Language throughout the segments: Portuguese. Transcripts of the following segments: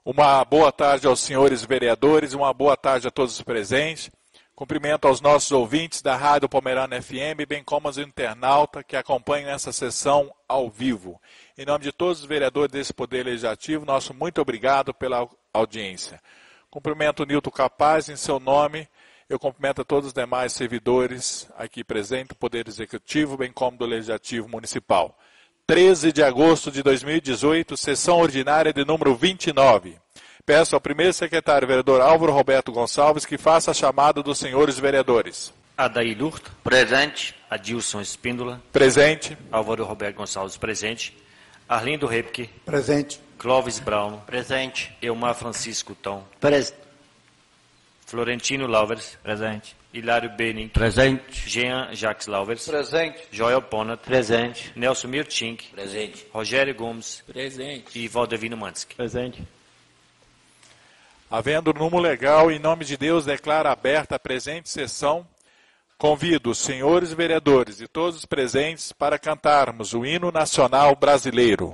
Uma boa tarde aos senhores vereadores, uma boa tarde a todos os presentes. Cumprimento aos nossos ouvintes da Rádio Pomerana FM, bem como aos internautas que acompanham essa sessão ao vivo. Em nome de todos os vereadores desse Poder Legislativo, nosso muito obrigado pela audiência. Cumprimento o Nilton Capaz, em seu nome, eu cumprimento a todos os demais servidores aqui presentes do Poder Executivo, bem como do Legislativo Municipal. 13 de agosto de 2018, sessão ordinária de número 29. Peço ao primeiro secretário, vereador Álvaro Roberto Gonçalves, que faça a chamada dos senhores vereadores. Adair Lurto. Presente. Adilson Espíndola. Presente. Álvaro Roberto Gonçalves, presente. Arlindo Repke. Presente. Clóvis Brown. Presente. Elmar Francisco Tom. Presente. Florentino Lauvers. Presente. Hilário Benning. Presente. Jean Jacques Lauvers. Presente. Joel Ponat. Presente. Nelson Mirtink. Presente. Rogério Gomes. Presente. E Valdevino Mansky. Presente. Havendo número legal, em nome de Deus, declaro aberta a presente sessão. Convido os senhores vereadores e todos os presentes para cantarmos o hino nacional brasileiro.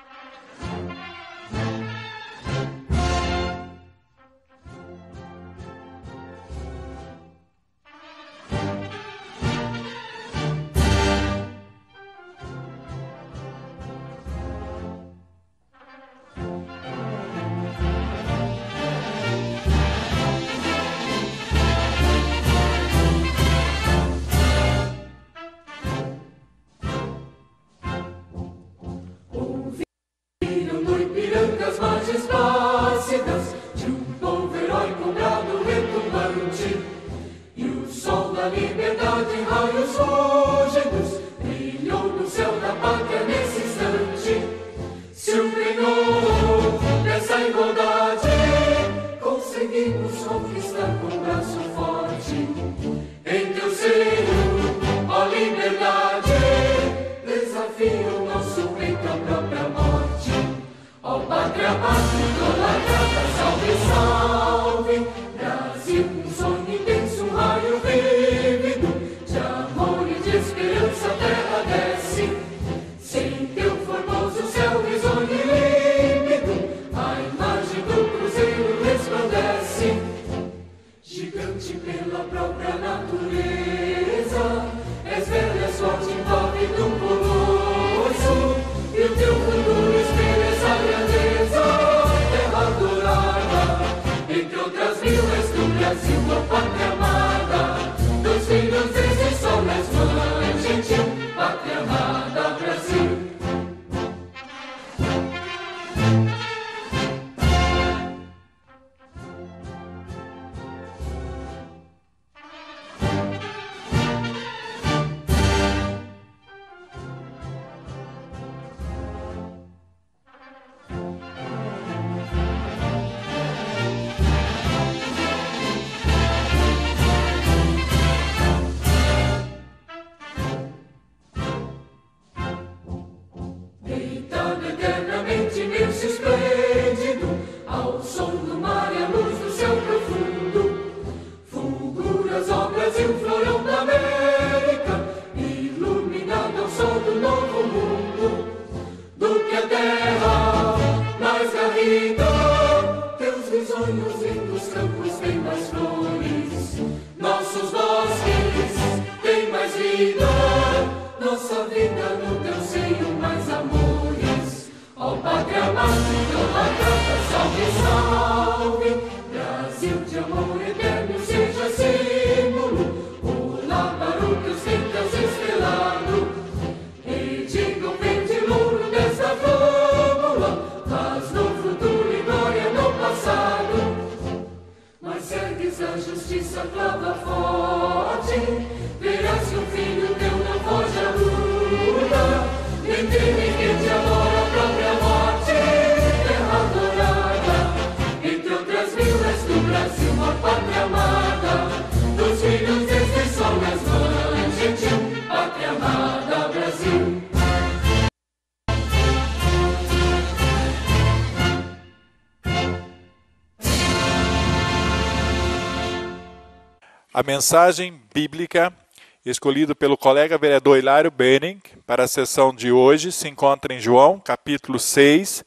A mensagem bíblica escolhida pelo colega vereador Hilário Benning para a sessão de hoje se encontra em João, capítulo 6,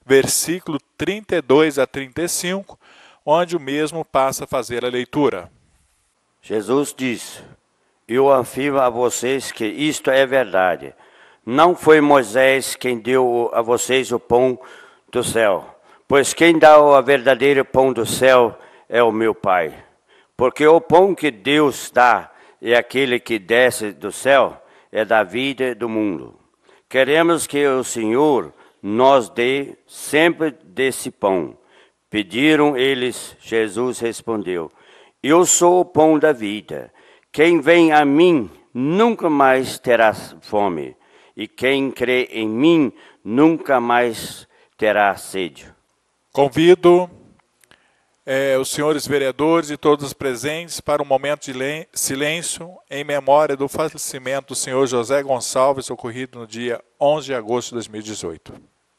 versículo 32 a 35, onde o mesmo passa a fazer a leitura. Jesus diz: eu afirmo a vocês que isto é verdade. Não foi Moisés quem deu a vocês o pão do céu, pois quem dá o verdadeiro pão do céu é o meu Pai. Porque o pão que Deus dá é aquele que desce do céu, é da vida do mundo. Queremos que o Senhor nos dê sempre desse pão. Pediram eles, Jesus respondeu: eu sou o pão da vida. Quem vem a mim nunca mais terá fome, e quem crê em mim nunca mais terá sede. Convido os senhores vereadores e todos os presentes para um momento de silêncio em memória do falecimento do senhor José Gonçalves, ocorrido no dia 11 de agosto de 2018.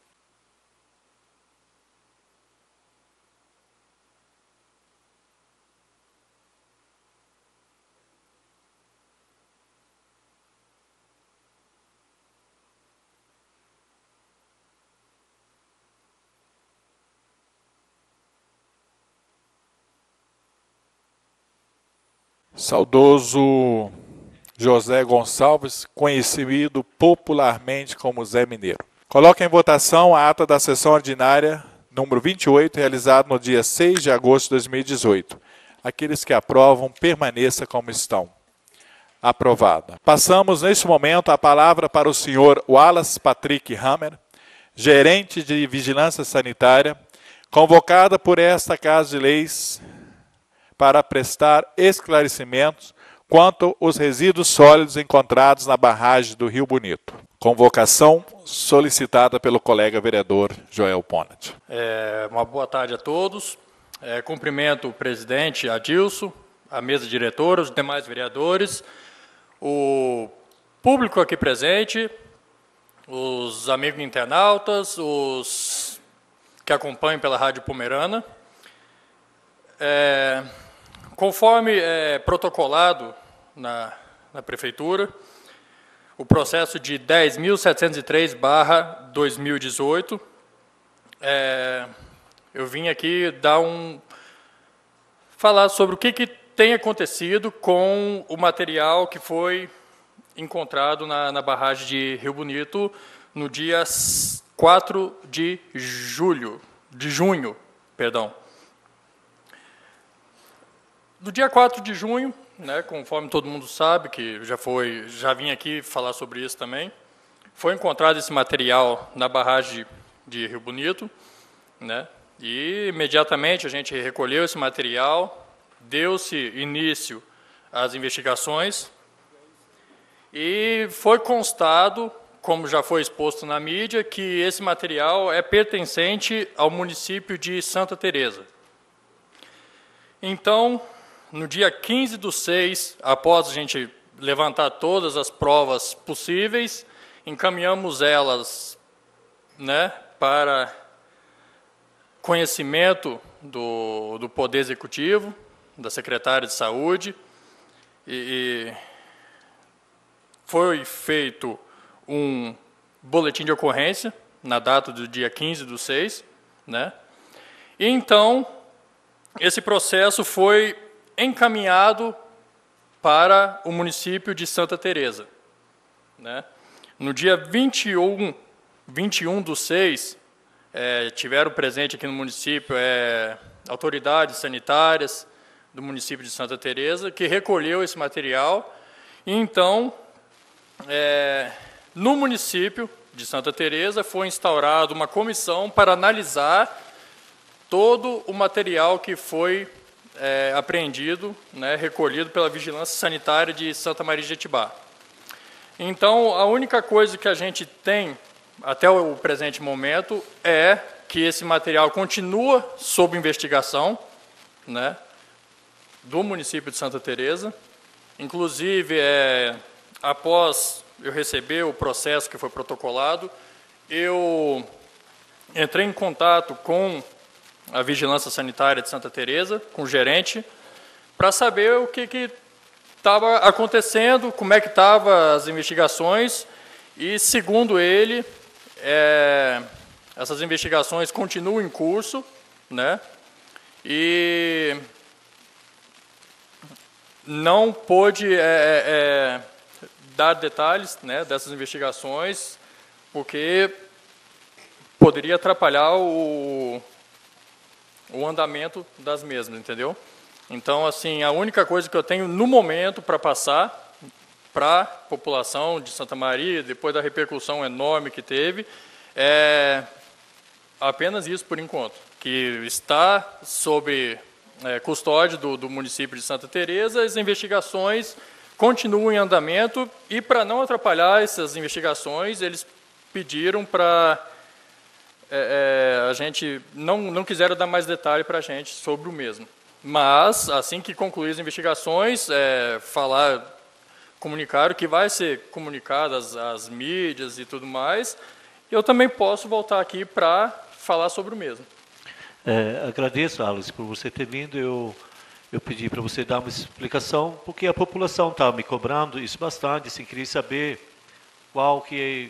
Saudoso José Gonçalves, conhecido popularmente como Zé Mineiro. Coloque em votação a ata da sessão ordinária número 28, realizada no dia 6 de agosto de 2018. Aqueles que aprovam, permaneça como estão. Aprovada. Passamos, neste momento, a palavra para o senhor Wallace Patrick Hammer, gerente de Vigilância Sanitária, convocada por esta Casa de Leis para prestar esclarecimentos quanto aos resíduos sólidos encontrados na barragem do Rio Bonito. Convocação solicitada pelo colega vereador Joel Ponat. Uma boa tarde a todos. Cumprimento o presidente Adilson, a mesa diretora, os demais vereadores, o público aqui presente, os amigos internautas, os que acompanham pela Rádio Pomerana. Conforme protocolado na Prefeitura, o processo de 10.703/2018, eu vim aqui falar sobre o que tem acontecido com o material que foi encontrado na barragem de Rio Bonito no dia 4 de junho. No dia 4 de junho, conforme todo mundo sabe, que já vim aqui falar sobre isso também, foi encontrado esse material na barragem de Rio Bonito, e imediatamente a gente recolheu esse material, deu-se início às investigações e foi constado, como já foi exposto na mídia, que esse material é pertencente ao município de Santa Teresa. Então, no dia 15/6, após a gente levantar todas as provas possíveis, encaminhamos elas para conhecimento do Poder Executivo, da Secretária de Saúde, e foi feito um boletim de ocorrência na data do dia 15/6, E então esse processo foi encaminhado para o município de Santa Teresa. No dia 21/6, tiveram presente aqui no município autoridades sanitárias do município de Santa Teresa, que recolheu esse material. E então, no município de Santa Teresa, foi instaurada uma comissão para analisar todo o material que foi apreendido, recolhido pela Vigilância Sanitária de Santa Maria de Jetibá. Então, a única coisa que a gente tem até o presente momento é que esse material continua sob investigação, do município de Santa Teresa. Inclusive, após eu receber o processo que foi protocolado, eu entrei em contato com a Vigilância Sanitária de Santa Teresa, com o gerente, para saber o que estava acontecendo, como é que estavam as investigações, e, segundo ele, Essas investigações continuam em curso, né? E não pôde dar detalhes, né, dessas investigações, porque poderia atrapalhar o andamento das mesmas, entendeu? Então, assim, a única coisa que eu tenho no momento para passar para a população de Santa Maria, depois da repercussão enorme que teve, é apenas isso por enquanto, que está sob custódia do município de Santa Teresa. As investigações continuam em andamento e, para não atrapalhar essas investigações, eles pediram para a gente, não quiseram dar mais detalhe para a gente sobre o mesmo. Mas, assim que concluir as investigações, comunicaram que vai ser comunicado às mídias e tudo mais. Eu também posso voltar aqui para falar sobre o mesmo. Agradeço, Alice, por você ter vindo. Eu pedi para você dar uma explicação, porque a população está me cobrando isso bastante, assim, queria saber qual que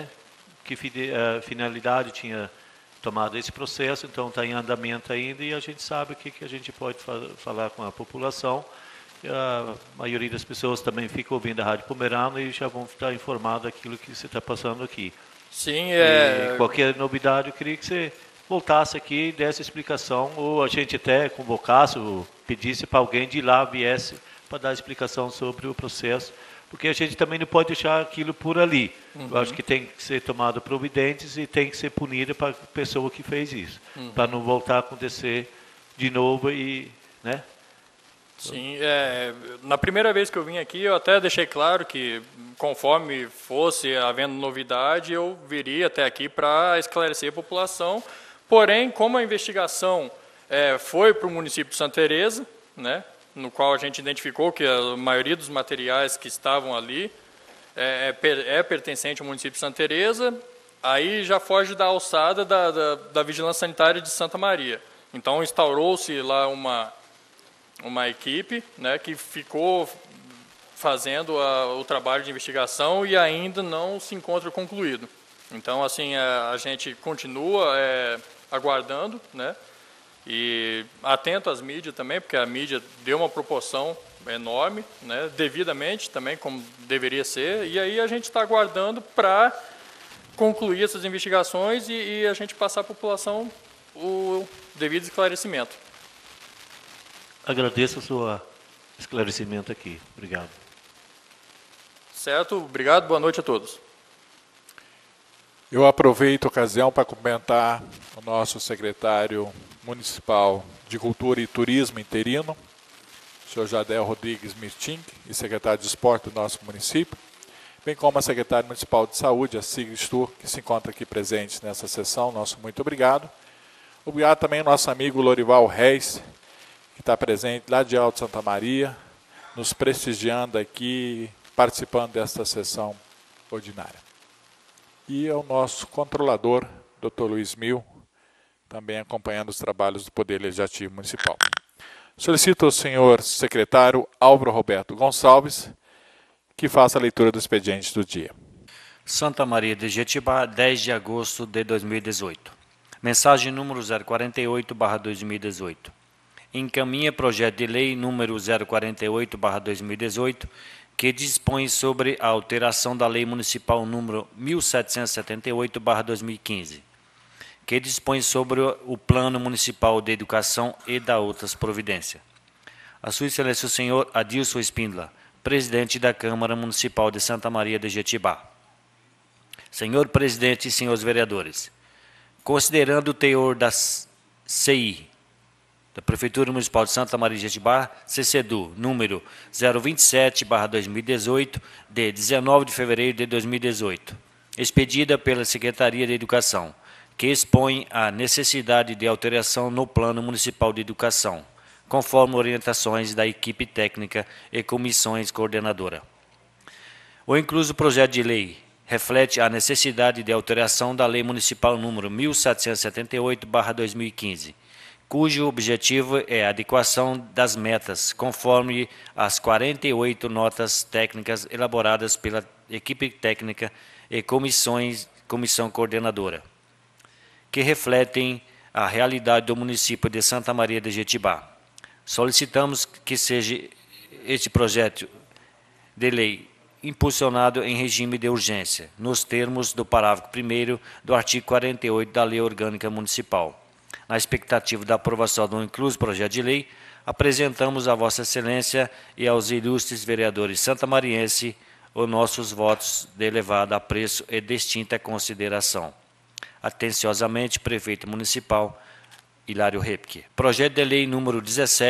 finalidade tinha tomado esse processo. Então está em andamento ainda e a gente sabe o que a gente pode falar com a população. A maioria das pessoas também fica ouvindo a Rádio Pomerana e já vão estar informados daquilo que você está passando aqui. Sim, E qualquer novidade, eu queria que você voltasse aqui e desse explicação, ou a gente até convocasse, ou pedisse para alguém de lá, viesse para dar explicação sobre o processo, porque a gente também não pode deixar aquilo por ali. Eu acho que tem que ser tomado providências e tem que ser punida para a pessoa que fez isso, para não voltar a acontecer de novo e, né? Sim, na primeira vez que eu vim aqui, eu até deixei claro que, conforme fosse havendo novidade, eu viria até aqui para esclarecer a população. Porém, como a investigação foi para o município de Santa Teresa, né, no qual a gente identificou que a maioria dos materiais que estavam ali é pertencente ao município de Santa Teresa, aí já foge da alçada da Vigilância Sanitária de Santa Maria. Então, instaurou-se lá uma equipe, né, que ficou fazendo o trabalho de investigação e ainda não se encontra concluído. Então, assim, a gente continua aguardando, né, e atento às mídias também, porque a mídia deu uma proporção enorme, né, devidamente também, como deveria ser, e aí a gente está aguardando para concluir essas investigações e a gente passar à população o devido esclarecimento. Agradeço o seu esclarecimento aqui. Obrigado. Certo, obrigado, boa noite a todos. Eu aproveito a ocasião para cumprimentar o nosso secretário municipal de Cultura e Turismo interino, o senhor Jadel Rodrigues Mirtink, e secretário de Esporte do nosso município, bem como a secretária municipal de Saúde, a Sigrid Stur, que se encontra aqui presente nessa sessão. Nosso muito obrigado. Obrigado também ao nosso amigo Lorival Reis, que está presente lá de Alto Santa Maria, nos prestigiando aqui, participando desta sessão ordinária. E ao nosso controlador, Dr. Luiz Mil, também acompanhando os trabalhos do Poder Legislativo Municipal. Solicito ao senhor secretário Álvaro Roberto Gonçalves que faça a leitura do expediente do dia. Santa Maria de Jetibá, 10 de agosto de 2018. Mensagem número 048/2018. Encaminha projeto de lei número 048/2018, que dispõe sobre a alteração da Lei Municipal número 1778/2015, que dispõe sobre o Plano Municipal de Educação e da outras providências. A Sua Excelência o senhor Adilson Espíndola, presidente da Câmara Municipal de Santa Maria de Jetibá. Senhor presidente e senhores vereadores, considerando o teor da CI, da Prefeitura Municipal de Santa Maria de Jetibá, CCEDU, número 027/2018, de 19 de fevereiro de 2018, expedida pela Secretaria de Educação, que expõe a necessidade de alteração no Plano Municipal de Educação, conforme orientações da equipe técnica e comissões coordenadora. O incluso projeto de lei reflete a necessidade de alteração da Lei Municipal número 1778/2015, cujo objetivo é a adequação das metas, conforme as 48 notas técnicas elaboradas pela equipe técnica e comissão coordenadora. que refletem a realidade do município de Santa Maria de Jetibá. Solicitamos que seja este projeto de lei impulsionado em regime de urgência, nos termos do parágrafo 1º do artigo 48 da Lei Orgânica Municipal. Na expectativa da aprovação do incluso projeto de lei, apresentamos a Vossa Excelência e aos ilustres vereadores santamarienses os nossos votos de elevado apreço e distinta consideração. Atenciosamente, Prefeito Municipal Hilário Repke. Projeto de Lei número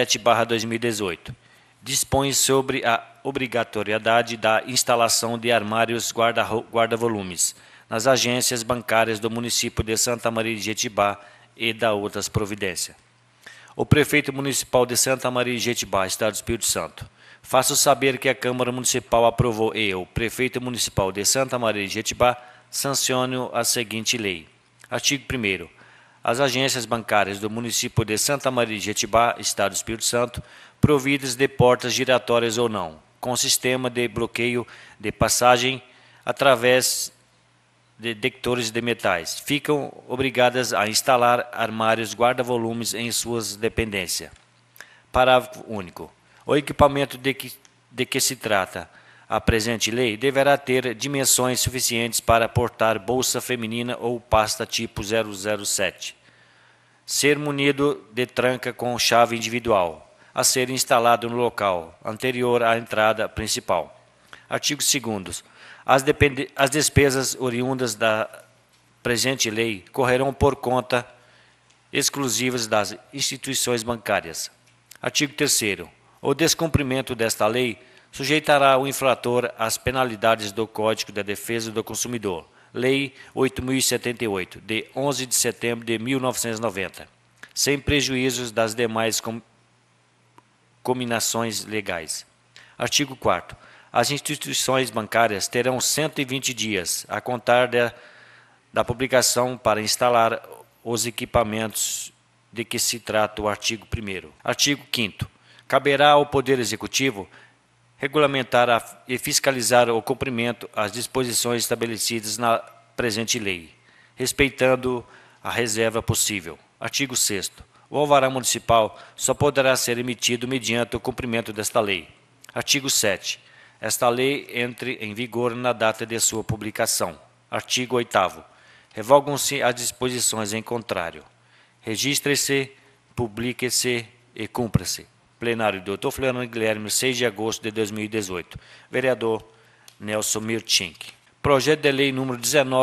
17/2018. Dispõe sobre a obrigatoriedade da instalação de armários guarda-volumes nas agências bancárias do município de Santa Maria de Jetibá e da outras providências. O Prefeito Municipal de Santa Maria de Jetibá, Estado do Espírito Santo, faço saber que a Câmara Municipal aprovou e o Prefeito Municipal de Santa Maria de Jetibá sanciono a seguinte lei. Artigo 1º. As agências bancárias do município de Santa Maria de Jetibá, Estado do Espírito Santo, providas de portas giratórias ou não, com sistema de bloqueio de passagem através de detectores de metais, ficam obrigadas a instalar armários guarda-volumes em suas dependências. Parágrafo único. O equipamento de que se trata a presente lei deverá ter dimensões suficientes para portar bolsa feminina ou pasta tipo 007. Ser munido de tranca com chave individual, a ser instalado no local anterior à entrada principal. Artigo 2º. As despesas oriundas da presente lei correrão por conta exclusivas das instituições bancárias. Artigo 3º. O descumprimento desta lei sujeitará o infrator às penalidades do Código de Defesa do Consumidor, Lei 8.078, de 11 de setembro de 1990, sem prejuízos das demais cominações legais. Artigo 4º. As instituições bancárias terão 120 dias a contar da publicação para instalar os equipamentos de que se trata o artigo 1º. Artigo 5º. Caberá ao Poder Executivo regulamentar e fiscalizar o cumprimento às disposições estabelecidas na presente lei, respeitando a reserva possível. Artigo 6º. O alvará municipal só poderá ser emitido mediante o cumprimento desta lei. Artigo 7º. Esta lei entre em vigor na data de sua publicação. Artigo 8º. Revogam-se as disposições em contrário. Registre-se, publique-se e cumpra-se. Plenário do Dr. Floriano Guilherme, 6 de agosto de 2018. Vereador Nelson Mirtink. Projeto de Lei número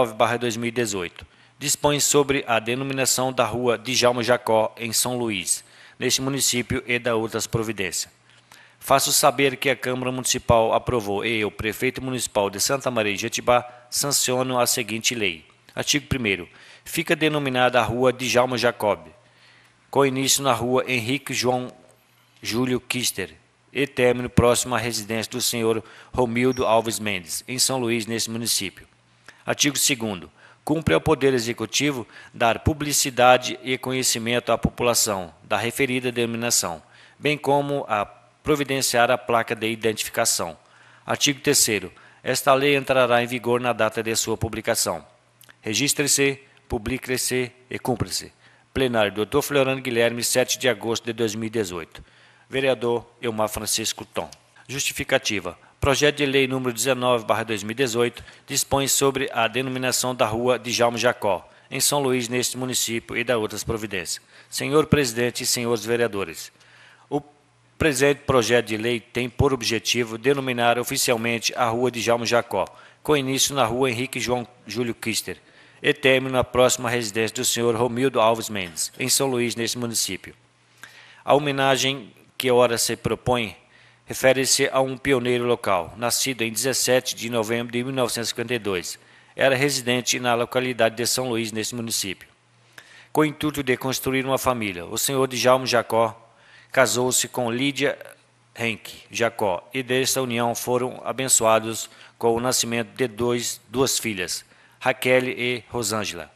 19/2018. Dispõe sobre a denominação da Rua Djalma Jacó, em São Luís, neste município e da outras providências. Faço saber que a Câmara Municipal aprovou e o Prefeito Municipal de Santa Maria de Jetibá sancionam a seguinte lei. Artigo 1º. Fica denominada a Rua Djalma Jacob, com início na Rua Henrique João Júlio Kister e término próximo à residência do senhor Romildo Alves Mendes, em São Luís, nesse município. Artigo 2º. Cumpre ao Poder Executivo dar publicidade e conhecimento à população da referida denominação, bem como a providenciar a placa de identificação. Artigo 3º. Esta lei entrará em vigor na data de sua publicação. Registre-se, publique-se e cumpra-se. Plenário do Dr. Floriano Guilherme, 7 de agosto de 2018. Vereador Elmar Francisco Tom. Justificativa. Projeto de Lei número 19/2018 dispõe sobre a denominação da Rua Djalma Jacó, em São Luís, neste município, e da outras providências. Senhor Presidente e senhores vereadores, o presente projeto de lei tem por objetivo denominar oficialmente a Rua Djalma Jacó, com início na Rua Henrique João Júlio Kister, e término na próxima residência do senhor Romildo Alves Mendes, em São Luís, neste município. A homenagem que ora se propõe refere-se a um pioneiro local, nascido em 17 de novembro de 1952. Era residente na localidade de São Luís, neste município. Com o intuito de construir uma família, o senhor Djalma Jacó casou-se com Lídia Henke Jacó, e desta união foram abençoados com o nascimento de duas filhas, Raquel e Rosângela.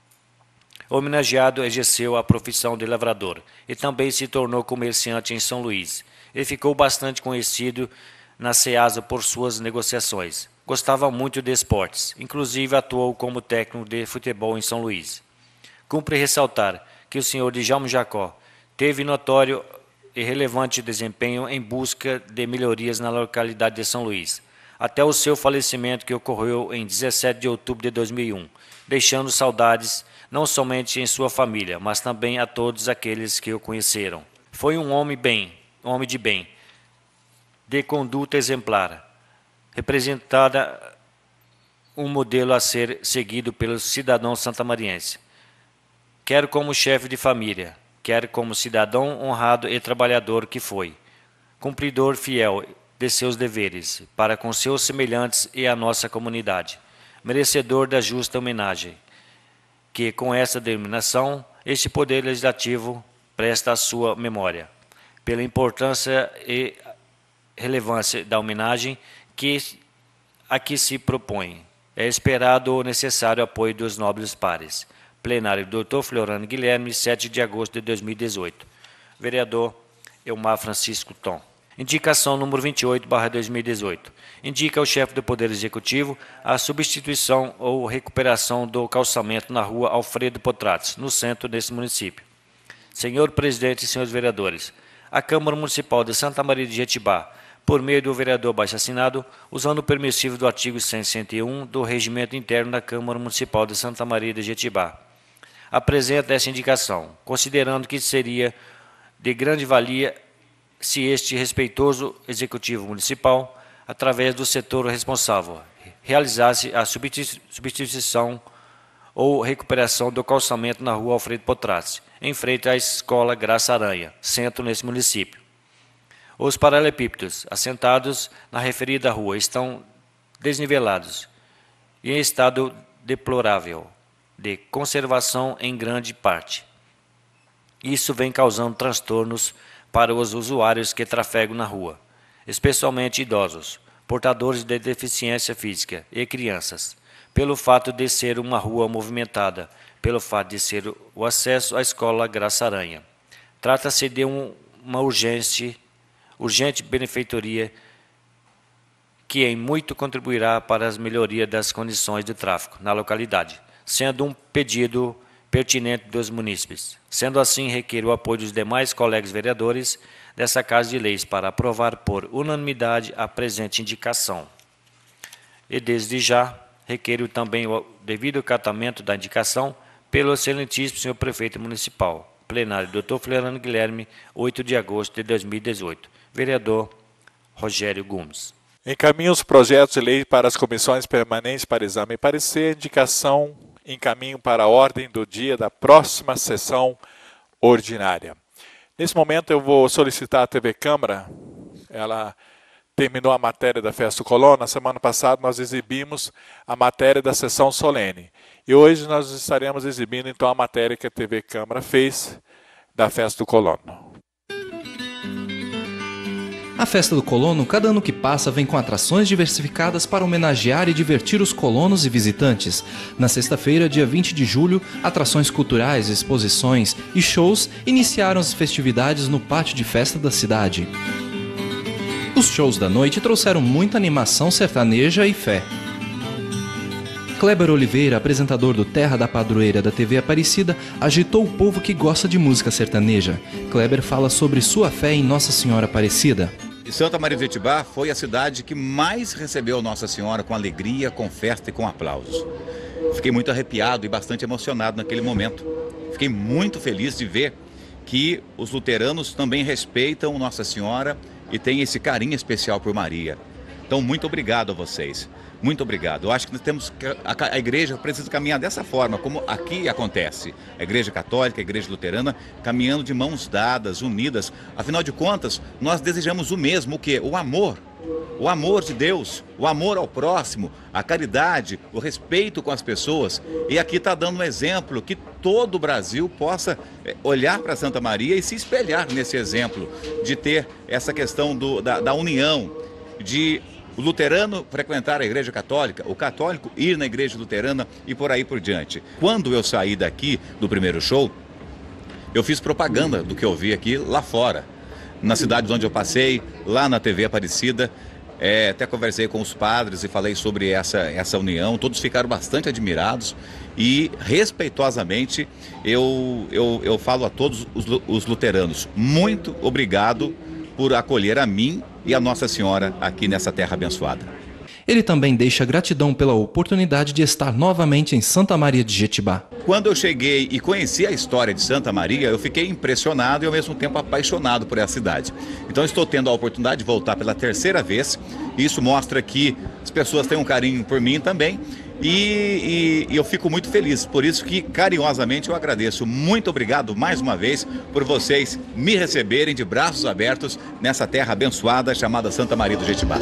O homenageado exerceu a profissão de lavrador e também se tornou comerciante em São Luís, e ficou bastante conhecido na Ceasa por suas negociações. Gostava muito de esportes, inclusive atuou como técnico de futebol em São Luís. Cumpre ressaltar que o senhor Djalma Jacó teve notório e relevante desempenho em busca de melhorias na localidade de São Luís, até o seu falecimento, que ocorreu em 17 de outubro de 2001, deixando saudades não somente em sua família, mas também a todos aqueles que o conheceram. Foi um homem de bem, de conduta exemplar, representada um modelo a ser seguido pelo cidadão santamariense, quer como chefe de família, quer como cidadão honrado e trabalhador que foi, cumpridor fiel de seus deveres para com seus semelhantes e a nossa comunidade, merecedor da justa homenagem, que com essa denominação este Poder Legislativo presta à sua memória, pela importância e relevância da homenagem que aqui se propõe. É esperado o necessário apoio dos nobres pares. Plenário do Dr. Floriano Guilherme, 7 de agosto de 2018. Vereador Elmar Francisco Tom. Indicação número 28/2018. Indica ao chefe do Poder Executivo a substituição ou recuperação do calçamento na rua Alfredo Potrates, no centro desse município. Senhor presidente e senhores vereadores, a Câmara Municipal de Santa Maria de Jetibá, por meio do vereador abaixo-assinado, usando o permissivo do artigo 161 do Regimento Interno da Câmara Municipal de Santa Maria de Jetibá, apresenta essa indicação, considerando que seria de grande valia se este respeitoso Executivo Municipal, através do setor responsável, realizasse a substituição ou recuperação do calçamento na rua Alfredo Potrates, em frente à Escola Graça Aranha, centro nesse município. Os paralelepípedos assentados na referida rua estão desnivelados e em estado deplorável de conservação em grande parte. Isso vem causando transtornos para os usuários que trafegam na rua, especialmente idosos, portadores de deficiência física e crianças, pelo fato de ser uma rua movimentada, pelo fato de ser o acesso à Escola Graça Aranha. Trata-se de uma urgente benfeitoria que em muito contribuirá para as melhorias das condições de tráfego na localidade, sendo um pedido pertinente dos munícipes. Sendo assim, requer o apoio dos demais colegas vereadores dessa Casa de Leis para aprovar por unanimidade a presente indicação. E desde já, requer também o devido acatamento da indicação pelo excelentíssimo senhor prefeito municipal. Plenário Dr. Floriano Guilherme, 8 de agosto de 2018. Vereador Rogério Gomes. Encaminha os projetos de lei para as comissões permanentes para exame e parecer. Indicação encaminho para a ordem do dia da próxima sessão ordinária. Nesse momento eu vou solicitar à TV Câmara. Ela terminou a matéria da Festa do Colono. Na semana passada nós exibimos a matéria da sessão solene. E hoje nós estaremos exibindo então a matéria que a TV Câmara fez da Festa do Colono. A Festa do Colono, cada ano que passa, vem com atrações diversificadas para homenagear e divertir os colonos e visitantes. Na sexta-feira, dia 20 de julho, atrações culturais, exposições e shows iniciaram as festividades no pátio de festa da cidade. Os shows da noite trouxeram muita animação sertaneja e fé. Kleber Oliveira, apresentador do Terra da Padroeira da TV Aparecida, agitou o povo que gosta de música sertaneja. Kleber fala sobre sua fé em Nossa Senhora Aparecida. Santa Maria de Jetibá foi a cidade que mais recebeu Nossa Senhora com alegria, com festa e com aplausos. Fiquei muito arrepiado e bastante emocionado naquele momento. Fiquei muito feliz de ver que os luteranos também respeitam Nossa Senhora e têm esse carinho especial por Maria. Então, muito obrigado a vocês. Muito obrigado. Eu acho que a igreja precisa caminhar dessa forma, como aqui acontece. A igreja católica, a igreja luterana, caminhando de mãos dadas, unidas. Afinal de contas, nós desejamos o mesmo, o quê? O amor. O amor de Deus, o amor ao próximo, a caridade, o respeito com as pessoas. E aqui está dando um exemplo que todo o Brasil possa olhar para Santa Maria e se espelhar nesse exemplo, de ter essa questão da união, de o luterano frequentar a igreja católica, o católico ir na igreja luterana e por aí por diante. Quando eu saí daqui do primeiro show, eu fiz propaganda do que eu vi aqui lá fora, nas cidades onde eu passei, lá na TV Aparecida. Até conversei com os padres e falei sobre essa união. Todos ficaram bastante admirados e, respeitosamente, eu falo a todos os luteranos: muito obrigado por acolher a mim e a Nossa Senhora aqui nessa terra abençoada. Ele também deixa gratidão pela oportunidade de estar novamente em Santa Maria de Jetibá. Quando eu cheguei e conheci a história de Santa Maria, eu fiquei impressionado e ao mesmo tempo apaixonado por essa cidade. Então estou tendo a oportunidade de voltar pela terceira vez. Isso mostra que as pessoas têm um carinho por mim também. E eu fico muito feliz, por isso que carinhosamente eu agradeço. Muito obrigado mais uma vez por vocês me receberem de braços abertos nessa terra abençoada chamada Santa Maria do Jetibá.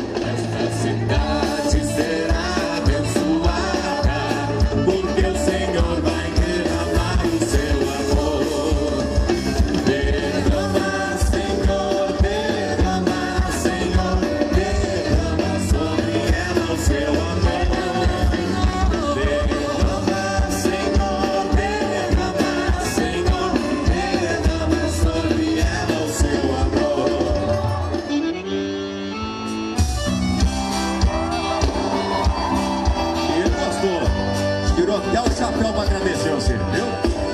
Tirou até o chapéu para agradecer você, viu?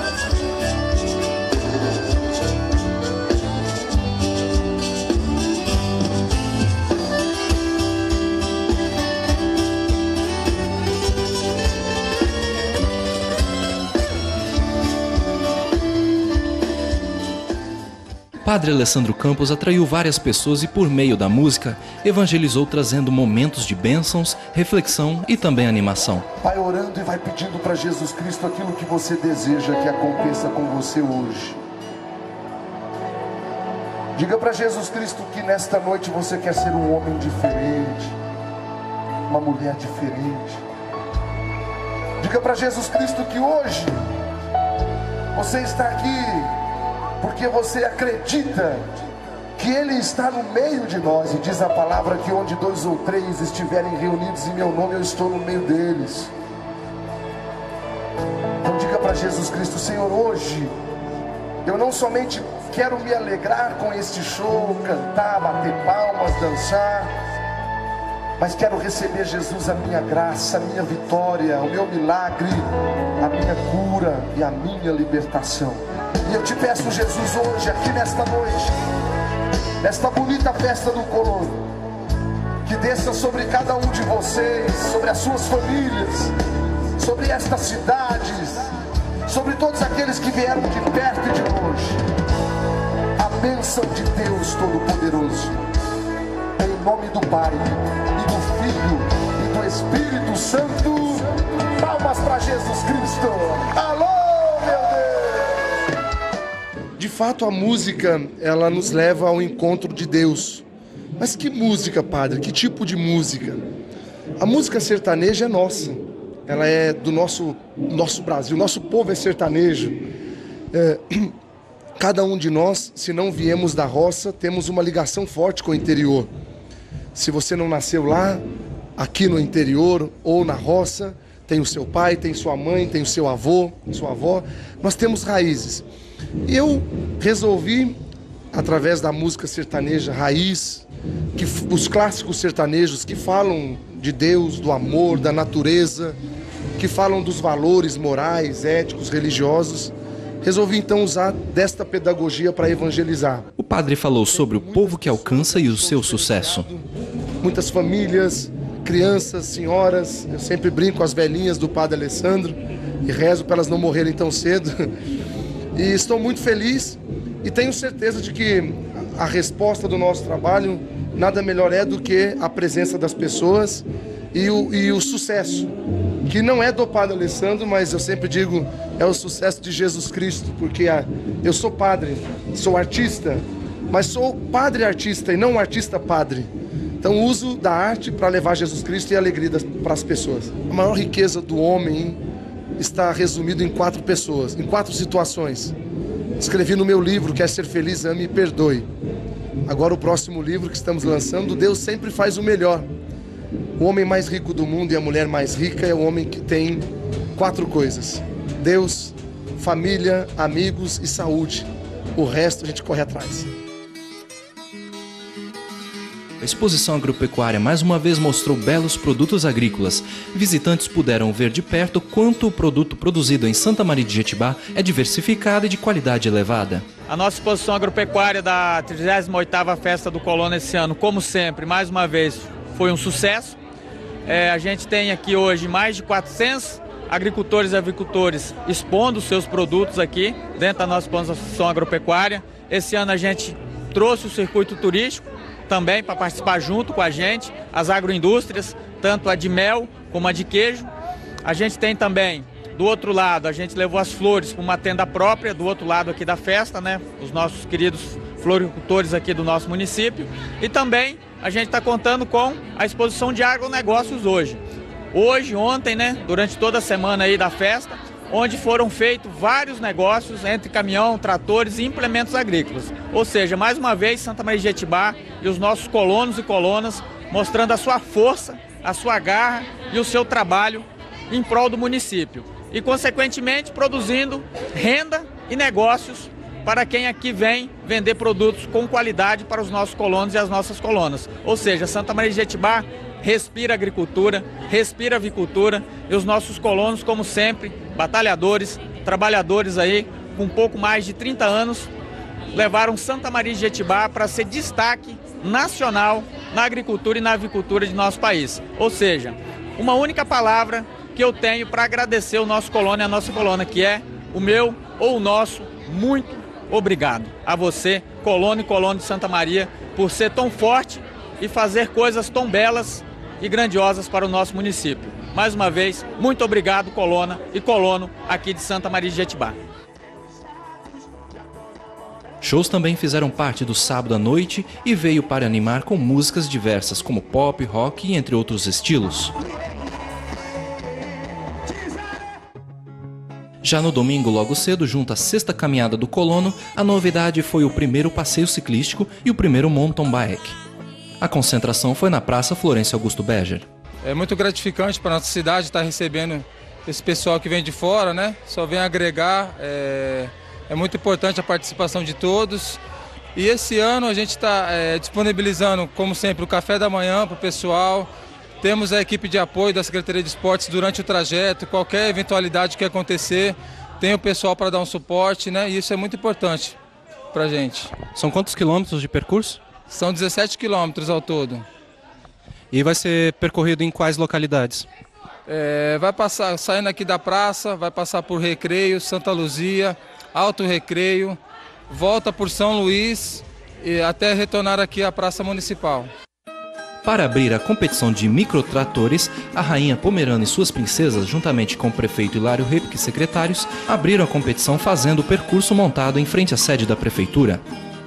Padre Alessandro Campos atraiu várias pessoas e, por meio da música, evangelizou trazendo momentos de bênçãos, reflexão e também animação. Vai orando e vai pedindo para Jesus Cristo aquilo que você deseja que aconteça com você hoje. Diga para Jesus Cristo que nesta noite você quer ser um homem diferente, uma mulher diferente. Diga para Jesus Cristo que hoje você está aqui porque você acredita que Ele está no meio de nós. E diz a palavra que onde 2 ou 3 estiverem reunidos em meu nome, eu estou no meio deles. Então diga para Jesus Cristo: Senhor, hoje eu não somente quero me alegrar com este show, cantar, bater palmas, dançar, mas quero receber, Jesus, a minha graça, a minha vitória, o meu milagre, a minha cura e a minha libertação. E eu te peço, Jesus, hoje, aqui nesta noite, nesta bonita festa do Colono, que desça sobre cada um de vocês, sobre as suas famílias, sobre estas cidades, sobre todos aqueles que vieram de perto e de longe, a bênção de Deus Todo-Poderoso, em nome do Pai, e do Filho, e do Espírito Santo. Palmas para Jesus Cristo. Alô! De fato, a música, ela nos leva ao encontro de Deus. Mas que música, padre? Que tipo de música? A música sertaneja é nossa. Ela é do nosso Brasil. Nosso povo é sertanejo. Cada um de nós, se não viemos da roça, temos uma ligação forte com o interior. Se você não nasceu lá, aqui no interior ou na roça, tem o seu pai, tem sua mãe, tem o seu avô, sua avó. Nós temos raízes. E eu resolvi, através da música sertaneja raiz, os clássicos sertanejos que falam de Deus, do amor, da natureza, que falam dos valores morais, éticos, religiosos, resolvi então usar desta pedagogia para evangelizar. O padre falou sobre o povo que alcança e o seu sucesso. Muitas famílias, crianças, senhoras, eu sempre brinco com as velhinhas do padre Alessandro e rezo para elas não morrerem tão cedo. E estou muito feliz e tenho certeza de que a resposta do nosso trabalho nada melhor é do que a presença das pessoas e o sucesso, que não é do padre Alessandro, mas eu sempre digo, é o sucesso de Jesus Cristo, porque eu sou padre, sou artista, mas sou padre artista e não artista padre. Então uso da arte para levar Jesus Cristo e alegria para as pessoas. A maior riqueza do homem está resumido em 4 pessoas, em 4 situações. Escrevi no meu livro, Quer Ser Feliz, Ame e Perdoe. Agora o próximo livro que estamos lançando, Deus sempre faz o melhor. O homem mais rico do mundo e a mulher mais rica é o homem que tem 4 coisas: Deus, família, amigos e saúde. O resto a gente corre atrás. exposição agropecuária mais uma vez mostrou belos produtos agrícolas. Visitantes puderam ver de perto quanto o produto produzido em Santa Maria de Jetibá é diversificado e de qualidade elevada. A nossa exposição agropecuária da 38ª Festa do Colono esse ano, como sempre, mais uma vez, foi um sucesso. A gente tem aqui hoje mais de 400 agricultores e avicultores expondo os seus produtos aqui dentro da nossa exposição agropecuária. Esse ano a gente trouxe o circuito turístico também para participar junto com a gente, as agroindústrias, tanto a de mel como a de queijo. A gente tem também, do outro lado, a gente levou as flores para uma tenda própria, do outro lado aqui da festa, né? Os nossos queridos floricultores aqui do nosso município. E também a gente está contando com a exposição de agronegócios hoje. Hoje, ontem, né? Durante toda a semana aí da festa, onde foram feitos vários negócios entre caminhão, tratores e implementos agrícolas. Ou seja, mais uma vez, Santa Maria de Jetibá e os nossos colonos e colonas mostrando a sua força, a sua garra e o seu trabalho em prol do município. E, consequentemente, produzindo renda e negócios para quem aqui vem vender produtos com qualidade para os nossos colonos e as nossas colonas. Ou seja, Santa Maria de Jetibá respira agricultura, respira avicultura e os nossos colonos, como sempre, batalhadores, trabalhadores aí, com um pouco mais de 30 anos, levaram Santa Maria de Jetibá para ser destaque nacional na agricultura e na avicultura de nosso país. Ou seja, uma única palavra que eu tenho para agradecer o nosso colono e a nossa colona, que é o meu ou o nosso muito obrigado a você, colono e colono de Santa Maria, por ser tão forte e fazer coisas tão belas e grandiosas para o nosso município. Mais uma vez, muito obrigado, colona e colono aqui de Santa Maria de Jetibá. Shows também fizeram parte do sábado à noite e veio para animar com músicas diversas, como pop, rock e entre outros estilos. Já no domingo, logo cedo, junto à sexta caminhada do Colono, a novidade foi o primeiro passeio ciclístico e o primeiro mountain bike. A concentração foi na Praça Florencio Augusto Beger. É muito gratificante para a nossa cidade estar recebendo esse pessoal que vem de fora, né? Só vem agregar, é muito importante a participação de todos. E esse ano a gente está disponibilizando, como sempre, o café da manhã para o pessoal. Temos a equipe de apoio da Secretaria de Esportes durante o trajeto, qualquer eventualidade que acontecer, tem o pessoal para dar um suporte, né? E isso é muito importante para a gente. São quantos quilômetros de percurso? São 17 quilômetros ao todo. E vai ser percorrido em quais localidades? Vai passar, saindo aqui da praça, vai passar por Recreio, Santa Luzia, Alto Recreio, volta por São Luís e até retornar aqui à Praça Municipal. Para abrir a competição de microtratores, a Rainha Pomerana e suas princesas, juntamente com o prefeito Hilário Repke e secretários, abriram a competição fazendo o percurso montado em frente à sede da prefeitura.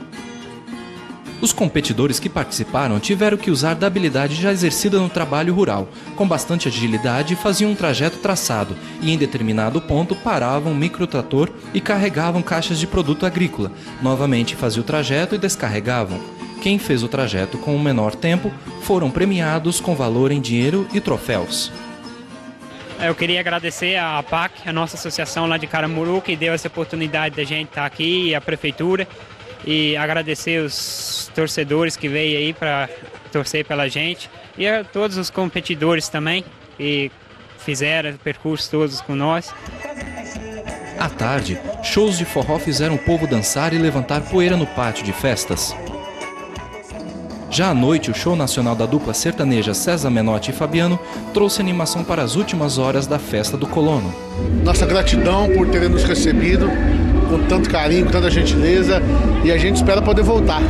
Os competidores que participaram tiveram que usar da habilidade já exercida no trabalho rural. Com bastante agilidade, faziam um trajeto traçado e, em determinado ponto, paravam um microtrator e carregavam caixas de produto agrícola. Novamente faziam o trajeto e descarregavam. Quem fez o trajeto com o menor tempo foram premiados com valor em dinheiro e troféus. Eu queria agradecer à APAC, a nossa associação lá de Caramuru, que deu essa oportunidade da gente estar aqui, e a prefeitura. E agradecer os torcedores que veio aí para torcer pela gente e a todos os competidores também que fizeram o percurso todos com nós. À tarde, shows de forró fizeram o povo dançar e levantar poeira no pátio de festas. Já à noite, o show nacional da dupla sertaneja César Menotti e Fabiano trouxe animação para as últimas horas da festa do Colono. Nossa gratidão por terem nos recebido com tanto carinho, com tanta gentileza, e a gente espera poder voltar.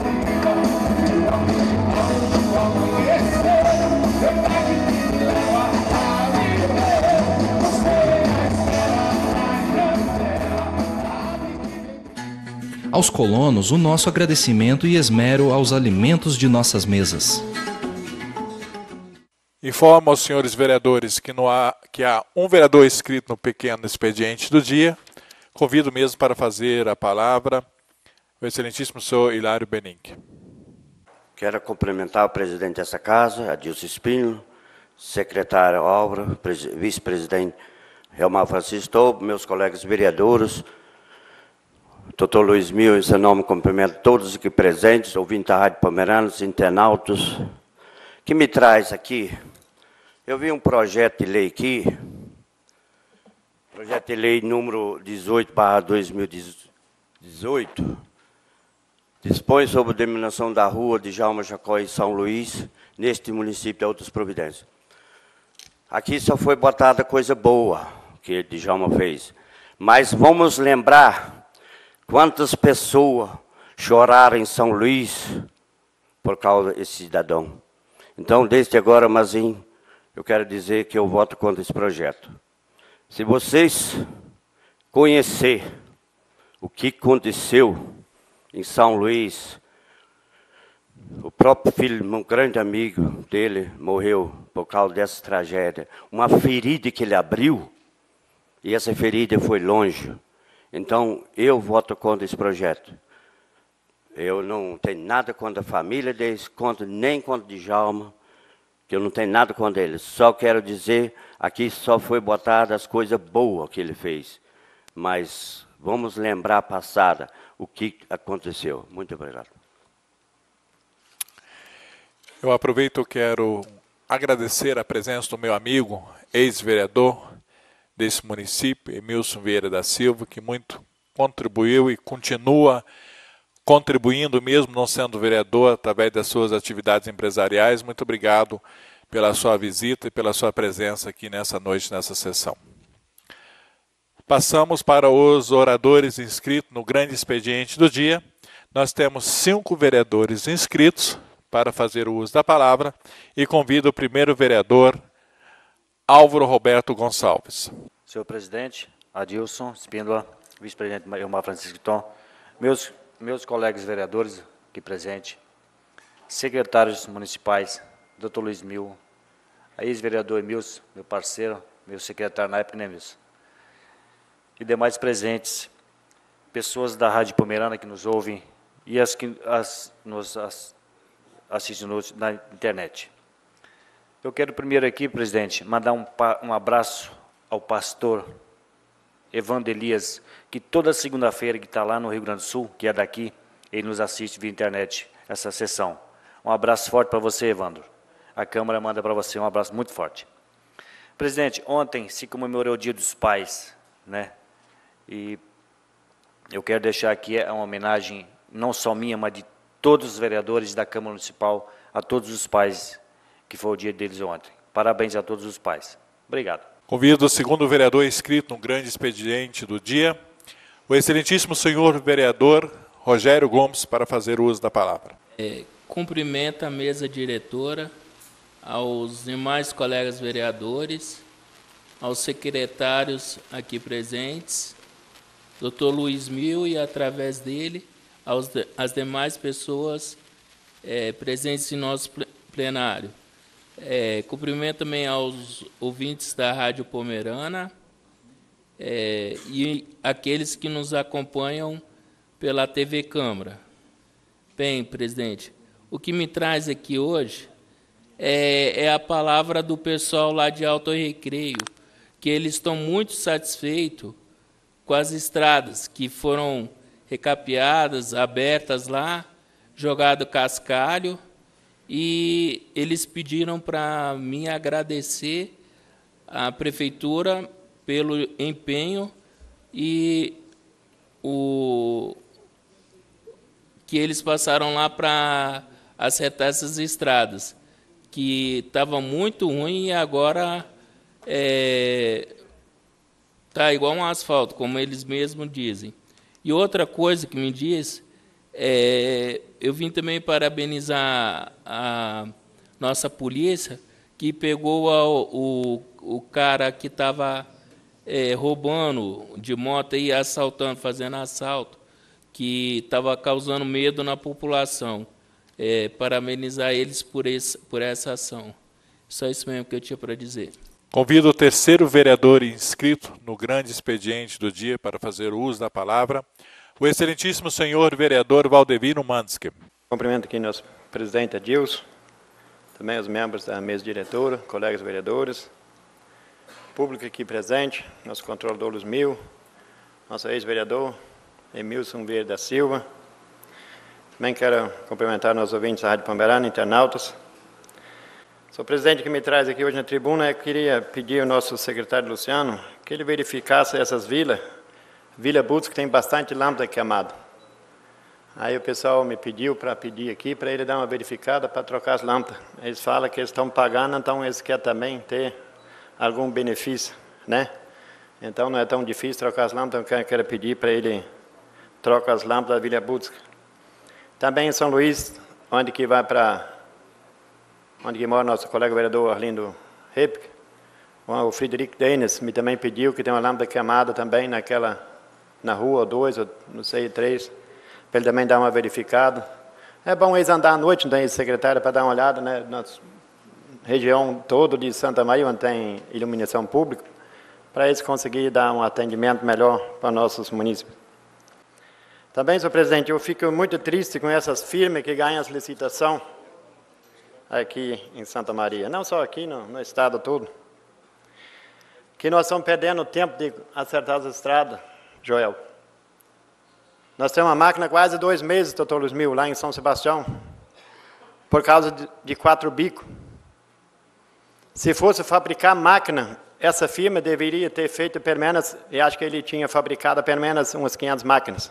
Aos colonos, o nosso agradecimento e esmero aos alimentos de nossas mesas. Informo aos senhores vereadores que há um vereador inscrito no pequeno expediente do dia. Convido mesmo para fazer a palavra o excelentíssimo senhor Hilário Benink. Quero cumprimentar o presidente dessa casa, Adilson Espíndola, secretário Álvaro, vice-presidente Relmar Francisco, meus colegas vereadores, Doutor Luiz Mil, em seu nome, cumprimento todos aqui presentes, ouvintes da Rádio Pomeranos, internautas, que me traz aqui. Eu vi um projeto de lei aqui, projeto de lei número 18/2018, dispõe sobre a denominação da rua de Djalma Jacó e São Luís, neste município de Outras Providências. Aqui só foi botada coisa boa que Djalma fez, mas vamos lembrar quantas pessoas choraram em São Luís por causa desse cidadão. Então, desde agora, Mazinho, eu quero dizer que eu voto contra esse projeto. Se vocês conhecer o que aconteceu em São Luís, o próprio filho, um grande amigo dele, morreu por causa dessa tragédia. Uma ferida que ele abriu, e essa ferida foi longe. Então, eu voto contra esse projeto. Eu não tenho nada contra a família deles, nem contra Djalma, que eu não tenho nada contra eles. Só quero dizer, aqui só foi botada as coisas boas que ele fez. Mas vamos lembrar a passada, o que aconteceu. Muito obrigado. Eu aproveito e quero agradecer a presença do meu amigo, ex-vereador desse município, Emilson Vieira da Silva, que muito contribuiu e continua contribuindo, mesmo não sendo vereador, através das suas atividades empresariais. Muito obrigado pela sua visita e pela sua presença aqui nessa noite, nessa sessão. Passamos para os oradores inscritos no grande expediente do dia. Nós temos 5 vereadores inscritos para fazer o uso da palavra e convido o primeiro vereador, Álvaro Roberto Gonçalves. Senhor presidente, Adilson Espíndola, vice-presidente Elmar Francisco Tom, meus colegas vereadores aqui presentes, secretários municipais, doutor Luiz Mil, ex-vereador Emilson, meu parceiro, meu secretário na época, né, Emilson? E demais presentes, pessoas da Rádio Pomerana que nos ouvem e as que nos assistem na internet. Eu quero primeiro aqui, presidente, mandar um abraço ao pastor Evandro Elias, que toda segunda-feira que está lá no Rio Grande do Sul, que é daqui, ele nos assiste via internet, essa sessão. Um abraço forte para você, Evandro. A Câmara manda para você um abraço muito forte. Presidente, ontem se comemorou o Dia dos Pais, né? E eu quero deixar aqui uma homenagem, não só minha, mas de todos os vereadores da Câmara Municipal, a todos os pais, que foi o dia deles ontem. Parabéns a todos os pais. Obrigado. Convido o segundo vereador inscrito no grande expediente do dia, o excelentíssimo senhor vereador Rogério Gomes, para fazer uso da palavra. Cumprimento a mesa diretora, aos demais colegas vereadores, aos secretários aqui presentes, doutor Luiz Mil e, através dele, às demais pessoas presentes em nosso plenário. Cumprimento também aos ouvintes da Rádio Pomerana e aqueles que nos acompanham pela TV Câmara. Bem, presidente, o que me traz aqui hoje é a palavra do pessoal lá de Alto Recreio, que eles estão muito satisfeitos com as estradas que foram recapeadas, abertas lá, jogado cascalho, e eles pediram para mim agradecer à prefeitura pelo empenho e que eles passaram lá para acertar essas estradas, que estavam muito ruim e agora está igual um asfalto, como eles mesmos dizem. E outra coisa que me diz, eu vim também parabenizar a nossa polícia, que pegou o cara que estava roubando de moto e assaltando, fazendo assalto, que estava causando medo na população. Parabenizar eles por essa ação. Só isso mesmo que eu tinha para dizer. Convido o terceiro vereador inscrito no grande expediente do dia para fazer uso da palavra, o excelentíssimo senhor vereador Valdevino Manske. Cumprimento aqui nosso presidente Adilson, também os membros da mesa diretora, colegas vereadores, público aqui presente, nosso controlador Luiz Mil, nosso ex-vereador, Emilson Vieira da Silva. Também quero cumprimentar nossos ouvintes da Rádio Pomerana, internautas. Sou o presidente que me traz aqui hoje na tribuna. Eu queria pedir ao nosso secretário Luciano que ele verificasse essas vilas. Vila Butsk tem bastante lâmpada queimada. Aí o pessoal me pediu para pedir aqui para ele dar uma verificada para trocar as lâmpadas. Eles falam que eles estão pagando, então eles querem também ter algum benefício, né? Então não é tão difícil trocar as lâmpadas, então eu quero pedir para ele trocar as lâmpadas da Vila Butsk. Também em São Luís, onde que mora nosso colega vereador Arlindo Repke, o Friedrich Deines me também pediu que tem uma lâmpada queimada também na rua 2, ou não sei, 3, para ele também dar uma verificada. É bom eles andar à noite, não tem secretário, para dar uma olhada, né, na região toda de Santa Maria, onde tem iluminação pública, para eles conseguirem dar um atendimento melhor para nossos munícipes. Também, senhor presidente, eu fico muito triste com essas firmas que ganham as licitações aqui em Santa Maria, não só aqui, no estado todo, que nós estamos perdendo tempo de acertar as estradas, Joel. Nós temos uma máquina quase 2 meses, doutor Luiz Mil, lá em São Sebastião, por causa de 4 bicos. Se fosse fabricar máquina, essa firma deveria ter feito pelo menos, eu acho que ele tinha fabricado pelo menos umas 500 máquinas.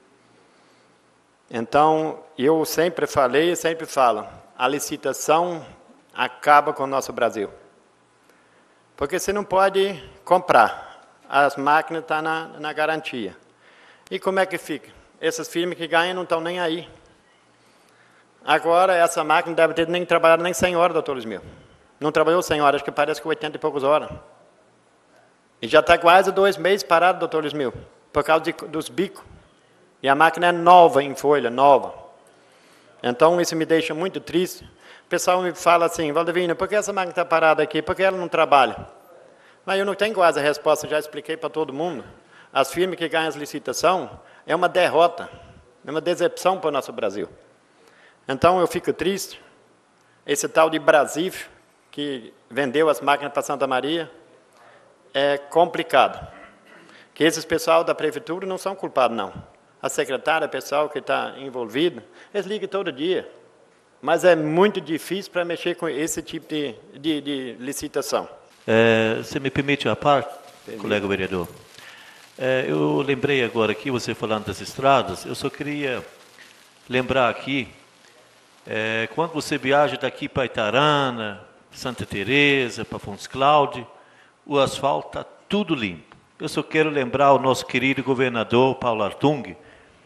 Então, eu sempre falei e sempre falo, a licitação acaba com o nosso Brasil. Porque você não pode comprar, as máquinas estão na garantia. E como é que fica? Essas firmas que ganham não estão nem aí. Agora, essa máquina deve ter nem trabalhado nem 100 horas, doutor Luiz Mil. Não trabalhou 100 horas, acho que parece que 80 e poucas horas. E já está quase 2 meses parado, doutor Luiz Mil, por causa dos bicos. E a máquina é nova em folha, nova. Então, isso me deixa muito triste. O pessoal me fala assim, Valdivino, por que essa máquina está parada aqui? Por que ela não trabalha? Mas eu não tenho quase a resposta, já expliquei para todo mundo. As firmas que ganham as licitações é uma derrota, é uma decepção para o nosso Brasil. Então, eu fico triste. Esse tal de Brasif, que vendeu as máquinas para Santa Maria, é complicado. Que esses pessoal da prefeitura não são culpados, não. A secretária, o pessoal que está envolvido, eles ligam todo dia. Mas é muito difícil para mexer com esse tipo de licitação. Você me permite uma parte, colega vereador? Eu lembrei agora aqui, você falando das estradas, eu só queria lembrar aqui, quando você viaja daqui para Itarana, Santa Teresa, para Fontes Cláudio, o asfalto está tudo limpo. Eu só quero lembrar o nosso querido governador Paulo Artung,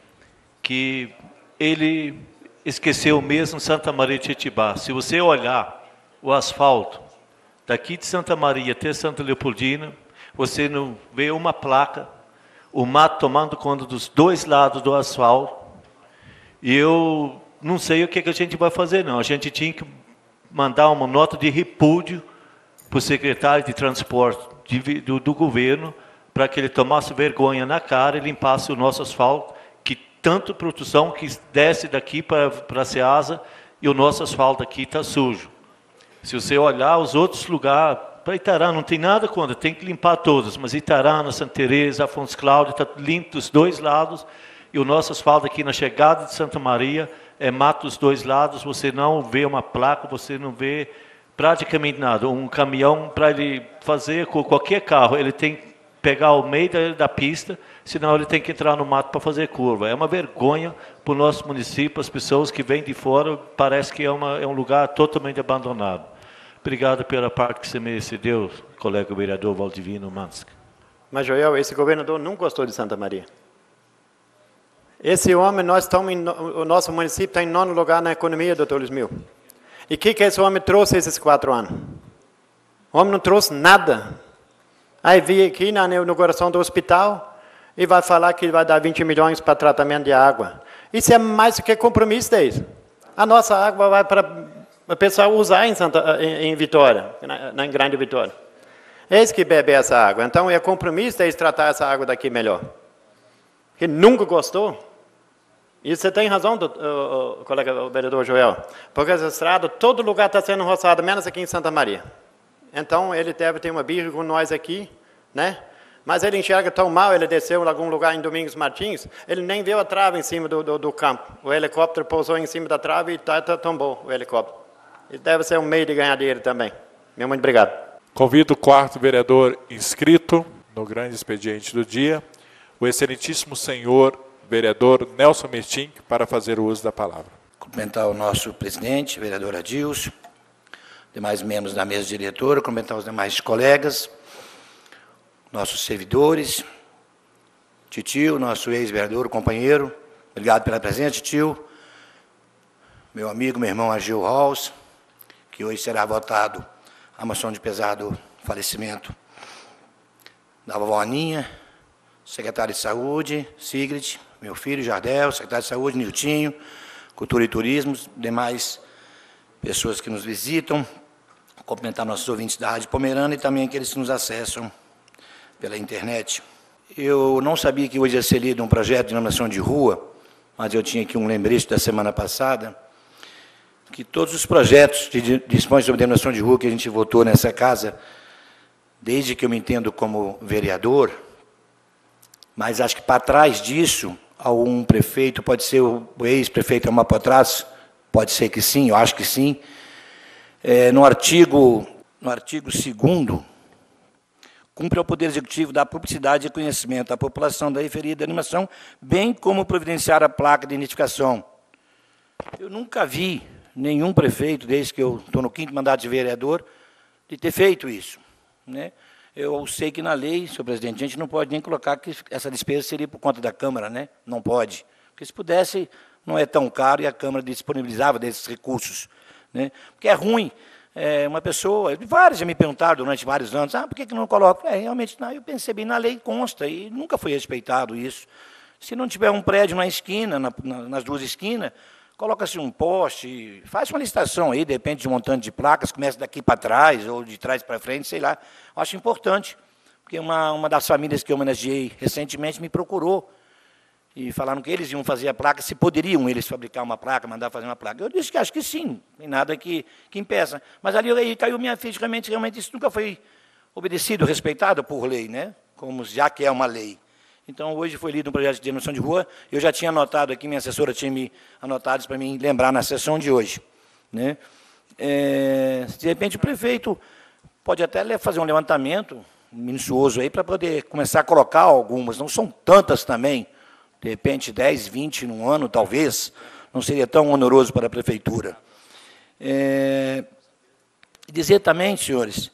que ele esqueceu mesmo Santa Maria de Tietibá. Se você olhar o asfalto daqui de Santa Maria até Santa Leopoldina, você não vê uma placa, o mato tomando conta dos 2 lados do asfalto. E eu não sei o que a gente vai fazer, não. A gente tinha que mandar uma nota de repúdio para o secretário de transporte do governo, para que ele tomasse vergonha na cara e limpasse o nosso asfalto, que tanto produção que desce daqui para a Ceasa, e o nosso asfalto aqui está sujo. Se você olhar os outros lugares, para Itarana, não tem nada contra, tem que limpar todos, mas Itarana, Santa Teresa, Afonso Cláudio, está limpo dos 2 lados, e o nosso asfalto aqui na chegada de Santa Maria é mato dos 2 lados, você não vê uma placa, você não vê praticamente nada. Um caminhão, para ele fazer com qualquer carro, ele tem que pegar o meio da pista, senão ele tem que entrar no mato para fazer curva. É uma vergonha para o nosso município, as pessoas que vêm de fora, parece que é um lugar totalmente abandonado. Obrigado pela parte que você me cedeu, colega vereador Valdivino Mansca. Mas, Joel, esse governador não gostou de Santa Maria. Esse homem, o nosso município está em 9º lugar na economia, doutor Luiz Mil. E o que esse homem trouxe esses 4 anos? O homem não trouxe nada. Aí veio aqui na inauguração do hospital e vai falar que vai dar 20 milhões para tratamento de água. Isso é mais do que compromisso deles. A nossa água vai para o pessoal usar em Vitória, na Grande Vitória. Eles que bebem essa água. Então é compromisso deles tratar essa água daqui melhor. Que nunca gostou. E você tem razão, colega vereador Joel, porque essa estrada, todo lugar está sendo roçado, menos aqui em Santa Maria. Então, ele deve ter uma birra com nós aqui, né? Mas ele enxerga tão mal, ele desceu em algum lugar em Domingos Martins, ele nem viu a trave em cima do campo. O helicóptero pousou em cima da trave e tombou o helicóptero. Isso deve ser um meio de ganhar dinheiro também. Muito obrigado. Convido o quarto vereador inscrito no grande expediente do dia, o excelentíssimo senhor vereador Nelson Mertim, para fazer o uso da palavra. Cumprimentar o nosso presidente, vereador Adilson, demais membros da mesa diretora, cumprimentar os demais colegas, nossos servidores, Titio, nosso ex-vereador, companheiro, obrigado pela presença, Titio, meu amigo, meu irmão Agil Halls, que hoje será votado a moção de pesar do falecimento da vovó Aninha, secretário de Saúde, Sigrid, meu filho Jardel, secretário de Saúde, Niltinho, Cultura e Turismo, demais pessoas que nos visitam, cumprimentar nossos ouvintes da Rádio Pomerana e também aqueles que nos acessam pela internet. Eu não sabia que hoje ia ser lido um projeto de denominação de rua, mas eu tinha aqui um lembrete da semana passada, que todos os projetos de dispõe sobre denominação de rua que a gente votou nessa casa, desde que eu me entendo como vereador, mas acho que para trás disso, algum prefeito, pode ser o ex-prefeito Amapotras, pode ser que sim, eu acho que sim, no artigo 2º, cumpre ao Poder Executivo dar publicidade e conhecimento à população da referida animação, bem como providenciar a placa de identificação. Eu nunca vi nenhum prefeito, desde que eu estou no 5º mandato de vereador, de ter feito isso, né? Eu sei que na lei, senhor presidente, a gente não pode nem colocar que essa despesa seria por conta da Câmara, né? Não pode. Porque se pudesse, não é tão caro e a Câmara disponibilizava desses recursos, né? Porque é ruim. Uma pessoa, vários já me perguntaram durante vários anos, por que não coloca? Realmente, não, eu pensei bem, na lei consta, e nunca foi respeitado isso. Se não tiver um prédio na esquina, nas duas esquinas, coloca-se um poste, faz uma licitação aí, depende de um montante de placas, começa daqui para trás, ou de trás para frente, sei lá. Eu acho importante, porque uma das famílias que eu homenageei recentemente me procurou, e falaram que eles iam fazer a placa, se poderiam eles fabricar uma placa, mandar fazer uma placa. Eu disse que acho que sim, não tem nada que impeça. Mas ali aí caiu minha ficha, realmente isso nunca foi obedecido, respeitado por lei, né? Como já que é uma lei. Então, hoje foi lido um projeto de denominação de rua, eu já tinha anotado aqui, minha assessora tinha me anotado isso para mim lembrar na sessão de hoje, né? De repente, o prefeito pode até fazer um levantamento minucioso aí para poder começar a colocar algumas, não são tantas também, de repente 10, 20 num ano, talvez, não seria tão oneroso para a prefeitura. Dizer também, senhores,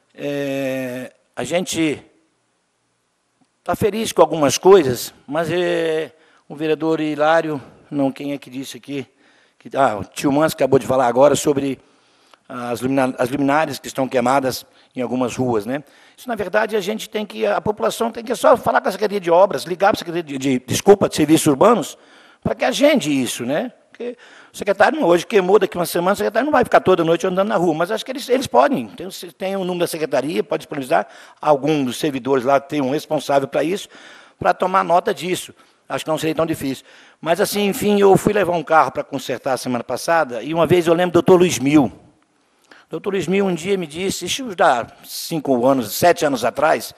a gente está feliz com algumas coisas, mas o vereador Hilário, não, quem é que disse aqui, o tio Mans acabou de falar agora sobre as luminárias que estão queimadas em algumas ruas, né? Isso, na verdade, a população tem que só falar com a Secretaria de Obras, ligar para a Secretaria de Serviços Urbanos, para que agende isso, né? Porque o secretário hoje queimou, daqui uma semana, o secretário não vai ficar toda noite andando na rua, mas acho que eles podem, tem o número da secretaria, pode disponibilizar, algum dos servidores lá tem um responsável para isso, para tomar nota disso. Acho que não seria tão difícil. Mas, assim, enfim, eu fui levar um carro para consertar a semana passada, e uma vez eu lembro do doutor Luiz Mil. O doutor Luiz Mil um dia me disse, isso já 7 anos atrás,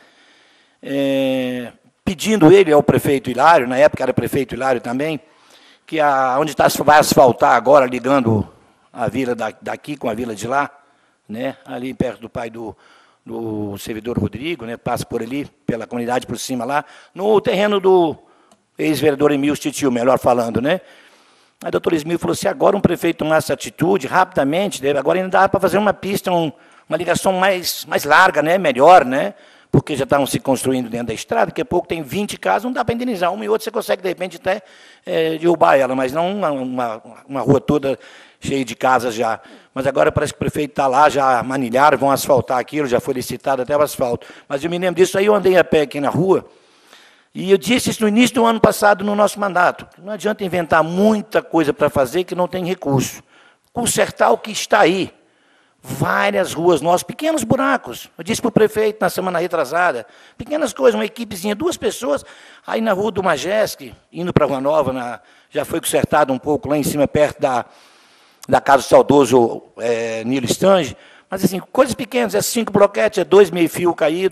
pedindo ele ao prefeito Hilário, na época era prefeito Hilário também, que onde vai asfaltar agora, ligando a vila daqui com a vila de lá, né, ali perto do pai do servidor Rodrigo, né, passa por ali, pela comunidade por cima lá, no terreno do ex-vereador Emílio Titio, melhor falando, né? Aí o doutor Esmil falou, se agora um prefeito tomar essa atitude, rapidamente, agora ainda dá para fazer uma pista, uma ligação mais larga, né, melhor, né? Porque já estavam se construindo dentro da estrada, daqui a pouco tem 20 casas, não dá para indenizar, uma e outra você consegue, de repente, até derrubar ela, mas não uma rua toda cheia de casas já. Mas agora parece que o prefeito está lá, já manilharam, vão asfaltar aquilo, já foi licitado até o asfalto. Mas eu me lembro disso, aí eu andei a pé aqui na rua, e eu disse isso no início do ano passado, no nosso mandato. Não adianta inventar muita coisa para fazer que não tem recurso. Consertar o que está aí. Várias ruas nossas, pequenos buracos. Eu disse para o prefeito na semana retrasada, pequenas coisas, uma equipezinha, 2 pessoas, aí na rua do Majestic, indo para a Rua Nova, já foi consertado um pouco lá em cima, perto da casa do saudoso Nilo Stange, mas assim, coisas pequenas, 5 bloquetes, 2 meio-fio caído,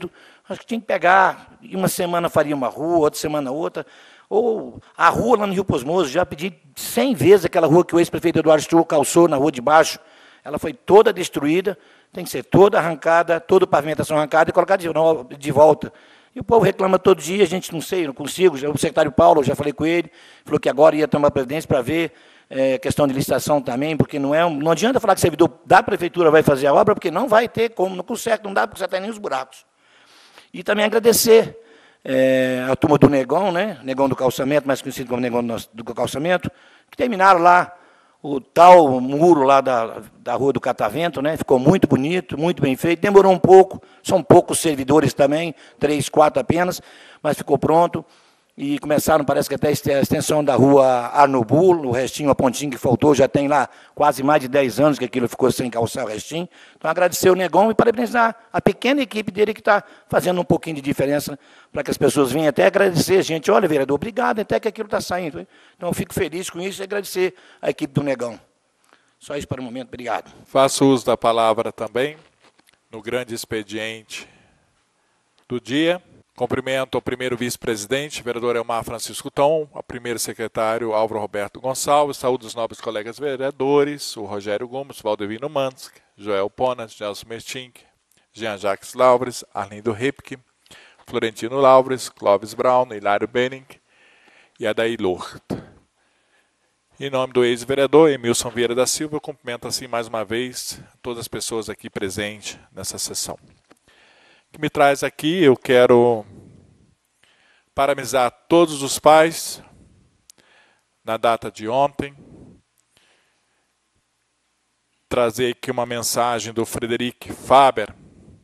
Acho que tinha que pegar, e uma semana faria uma rua, outra semana outra. Ou a rua lá no Rio Posmoso, já pedi 100 vezes aquela rua que o ex-prefeito Eduardo Stuhl calçou na rua de baixo. Ela foi toda destruída, tem que ser toda arrancada, toda pavimentação arrancada e colocada de volta. E o povo reclama todo dia, a gente não sei, não consigo. O secretário Paulo, eu já falei com ele, falou que agora ia tomar providência para ver questão de licitação também, porque não adianta falar que o servidor da prefeitura vai fazer a obra, porque não vai ter como, não consegue, não dá para consertar nem os buracos. E também agradecer a turma do Negão, né? Negão do Calçamento, mais conhecido como Negão do Calçamento, que terminaram lá o tal muro lá da Rua do Catavento, né? Ficou muito bonito, muito bem feito. Demorou um pouco, são poucos servidores também, 3, 4 apenas, mas ficou pronto. E começaram, parece que até a extensão da Rua Arnobulo, o restinho, a pontinha que faltou, já tem lá quase mais de 10 anos que aquilo ficou sem calçar o restinho. Então, agradecer o Negão e parabenizar a pequena equipe dele que está fazendo um pouquinho de diferença para que as pessoas venham até agradecer a gente. Olha, vereador, obrigado, até que aquilo está saindo. Então, eu fico feliz com isso e agradecer a equipe do Negão. Só isso para o momento, obrigado. Faço uso da palavra também no grande expediente do dia. Cumprimento ao primeiro vice-presidente, vereador Elmar Francisco Tom, ao primeiro secretário Álvaro Roberto Gonçalves, saúde dos nobres colegas vereadores, o Rogério Gomes, Valdevino Mansk, Joel Ponas, Gelson Mertink, Jean-Jacques Laures, Arlindo Ripke, Florentino Laures, Clóvis Brown, Hilário Benning e Adair Lourt. Em nome do ex-vereador Emilson Vieira da Silva, eu cumprimento assim mais uma vez todas as pessoas aqui presentes nessa sessão. Que me traz aqui, eu quero parabenizar todos os pais na data de ontem, trazer aqui uma mensagem do Frederic Faber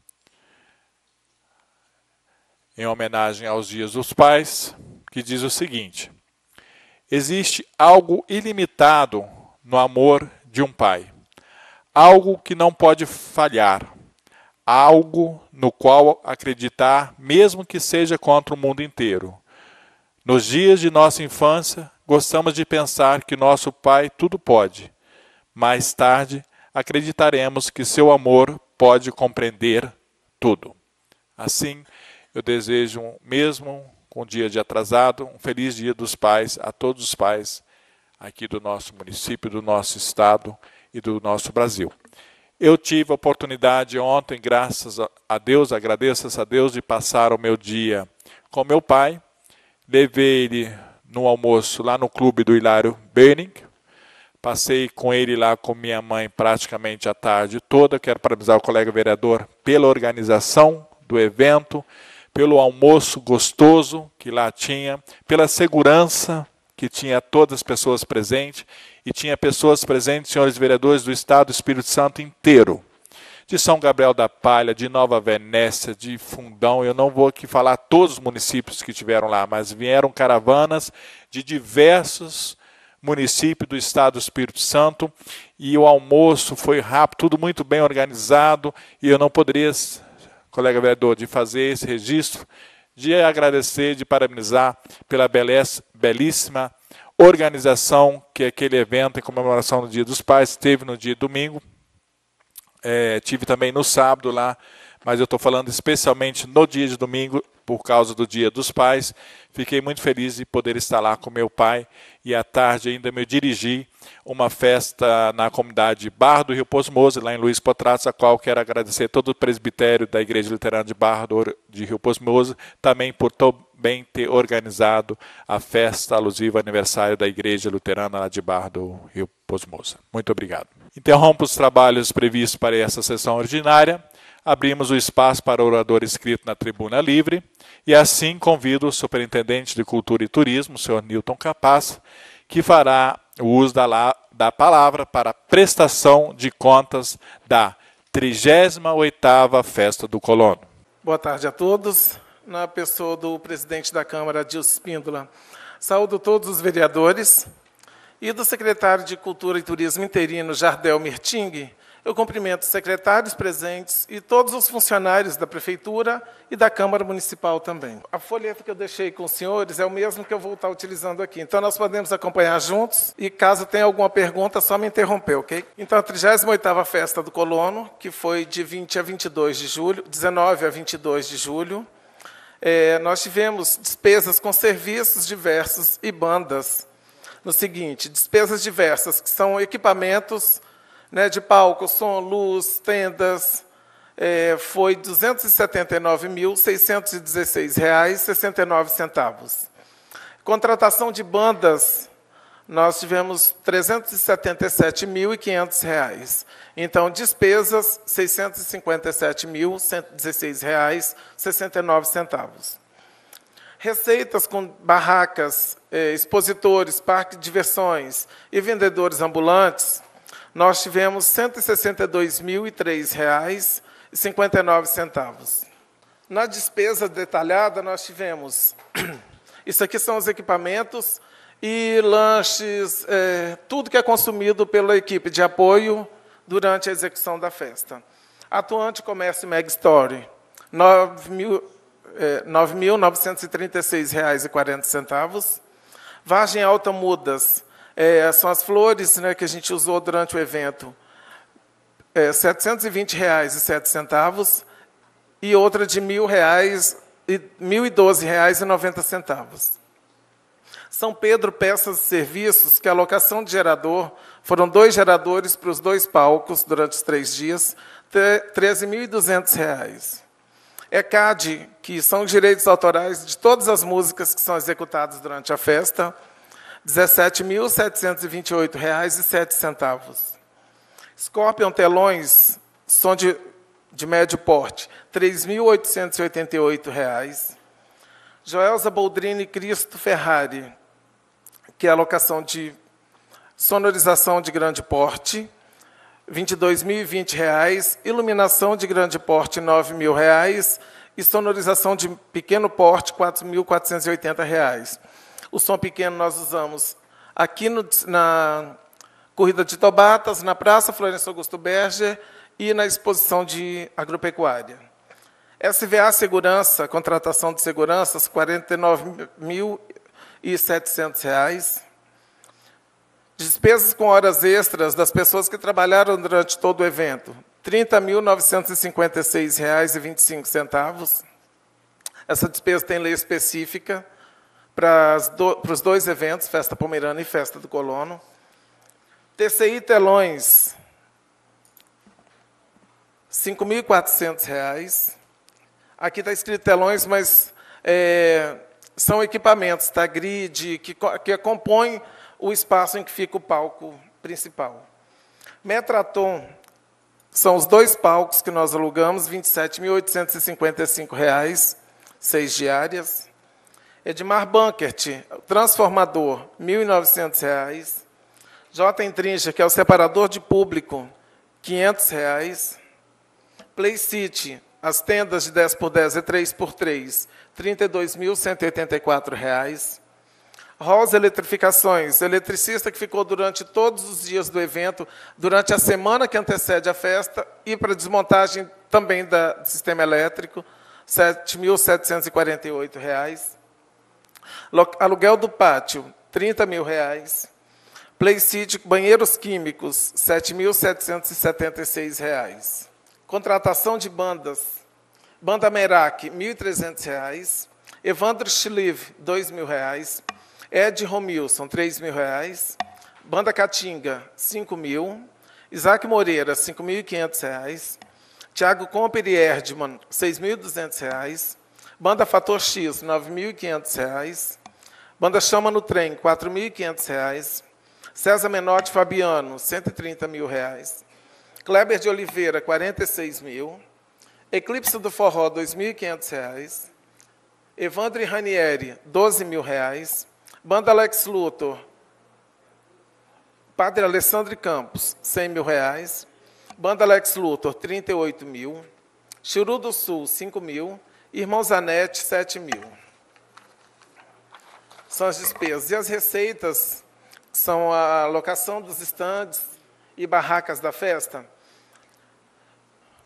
em homenagem aos Dias dos Pais, que diz o seguinte: existe algo ilimitado no amor de um pai, algo que não pode falhar, algo no qual acreditar, mesmo que seja contra o mundo inteiro. Nos dias de nossa infância, gostamos de pensar que nosso pai tudo pode. Mais tarde, acreditaremos que seu amor pode compreender tudo. Assim, eu desejo, mesmo com o dia de atrasado, um feliz Dia dos Pais a todos os pais aqui do nosso município, do nosso estado e do nosso Brasil. Eu tive a oportunidade ontem, graças a Deus, agradeço a Deus, de passar o meu dia com meu pai. Levei ele no almoço lá no clube do Hilário Benning. Passei com ele lá com minha mãe praticamente a tarde toda. Quero parabenizar o colega vereador pela organização do evento, pelo almoço gostoso que lá tinha, pela segurança que tinha todas as pessoas presentes, e tinha pessoas presentes, senhores vereadores, do Estado do Espírito Santo inteiro, de São Gabriel da Palha, de Nova Venécia, de Fundão. Eu não vou aqui falar todos os municípios que tiveram lá, mas vieram caravanas de diversos municípios do Estado do Espírito Santo, e o almoço foi rápido, tudo muito bem organizado, e eu não poderia, colega vereador, de fazer esse registro, de agradecer, de parabenizar pela belíssima organização que aquele evento em comemoração do Dia dos Pais teve no dia domingo. Tive também no sábado lá, mas eu estou falando especialmente no dia de domingo, por causa do Dia dos Pais. Fiquei muito feliz de poder estar lá com meu pai, e à tarde ainda me dirigi uma festa na comunidade Barra do Rio Posmoso, lá em Luiz Potratz, a qual quero agradecer todo o presbitério da Igreja Luterana de Barra de Rio Posmoso, também por também ter organizado a festa alusiva ao aniversário da Igreja Luterana lá de Barra do Rio Posmoso. Muito obrigado. Interrompo os trabalhos previstos para essa sessão ordinária. Abrimos o espaço para orador inscrito na tribuna livre, e assim convido o superintendente de Cultura e Turismo, o senhor Newton Capaz, que fará o uso da palavra para a prestação de contas da 38ª Festa do Colono. Boa tarde a todos. Na pessoa do presidente da Câmara, Adilson Espíndola, saúdo todos os vereadores, e do secretário de Cultura e Turismo interino, Jardel Merting, Eu cumprimento os secretários presentes e todos os funcionários da Prefeitura e da Câmara Municipal também. A folheta que eu deixei com os senhores é o mesmo que eu vou estar utilizando aqui. Então, nós podemos acompanhar juntos e, caso tenha alguma pergunta, só me interromper, ok? Então, a 38ª Festa do Colono, que foi de 20 a 22 de julho, 19 a 22 de julho, nós tivemos despesas com serviços diversos e bandas. No seguinte, despesas diversas, que são equipamentos, né, de palco, som, luz, tendas, foi R$ 279.616,69. Contratação de bandas, nós tivemos R$ 377.500. Então, despesas, R$ 657.116,69. Receitas com barracas, expositores, parque de diversões e vendedores ambulantes, nós tivemos R$ 162.003,59. Na despesa detalhada, nós tivemos... Isso aqui são os equipamentos e lanches, tudo que é consumido pela equipe de apoio durante a execução da festa. Atuante Comércio Meg Store, R$ 9.936,40. Vargem Alta Mudas, são as flores, né, que a gente usou durante o evento, R$ 720,07, e outra de R$ 1.012,90. São Pedro Peças e Serviços, que a alocação de gerador, foram 2 geradores para os 2 palcos durante os 3 dias, R$ 13.200. ECAD, que são os direitos autorais de todas as músicas que são executadas durante a festa, R$ 17.728,07. Scorpion Telões, som de médio porte, R$ 3.888. Joelza Boldrini Cristo Ferrari, que é a alocação de sonorização de grande porte, R$ 22.020, iluminação de grande porte, R$ 9.000, e sonorização de pequeno porte, R$ 4.480. O som pequeno nós usamos aqui na Corrida de Tobatas, na Praça Florencio Augusto Berger e na exposição de agropecuária. SVA Segurança, contratação de seguranças, R$ 49.700. Despesas com horas extras das pessoas que trabalharam durante todo o evento, R$ 30.956,25. Essa despesa tem lei específica para os 2 eventos, Festa Pomerana e Festa do Colono. TCI Telões, R$ 5.400. Aqui está escrito telões, mas são equipamentos, tá? Grid, que compõem o espaço em que fica o palco principal. Metraton, são os 2 palcos que nós alugamos, R$ 27.855, 6 diárias. Edmar Bankert, transformador, R$ 1.900. J. Intrinja, que é o separador de público, R$ 500. Play City, as tendas de 10x10 e 3x3, R$ 32.184. Rosa Eletrificações, eletricista que ficou durante todos os dias do evento, durante a semana que antecede a festa, e para desmontagem também do sistema elétrico, R$ 7.748. Aluguel do pátio, R$ 30.000. Play City, banheiros químicos, R$ 7.776. Contratação de bandas, Banda Merak, R$ 1.300. Evandro Schlieve, R$ 2.000. Ed Romilson, R$ 3.000. Banda Catinga, R$ 5.000. Isaac Moreira, R$ 5.500. Tiago Comper e Erdman, R$ 6.200. Banda Fator X, R$ 9.500. Banda Chama no Trem, R$ 4.500. César Menotti Fabiano, R$ 130.000. Kleber de Oliveira, R$ 46.000. Eclipse do Forró, R$ 2.500. Evandro Ranieri, R$ 12.000. Banda Alex Luthor, Padre Alessandro Campos, R$ 100.000. Banda Alex Luthor, R$ 38.000. Churu do Sul, R$ 5.000. Irmão Zanetti, R$ 7.000. São as despesas. E as receitas são a locação dos estandes e barracas da festa.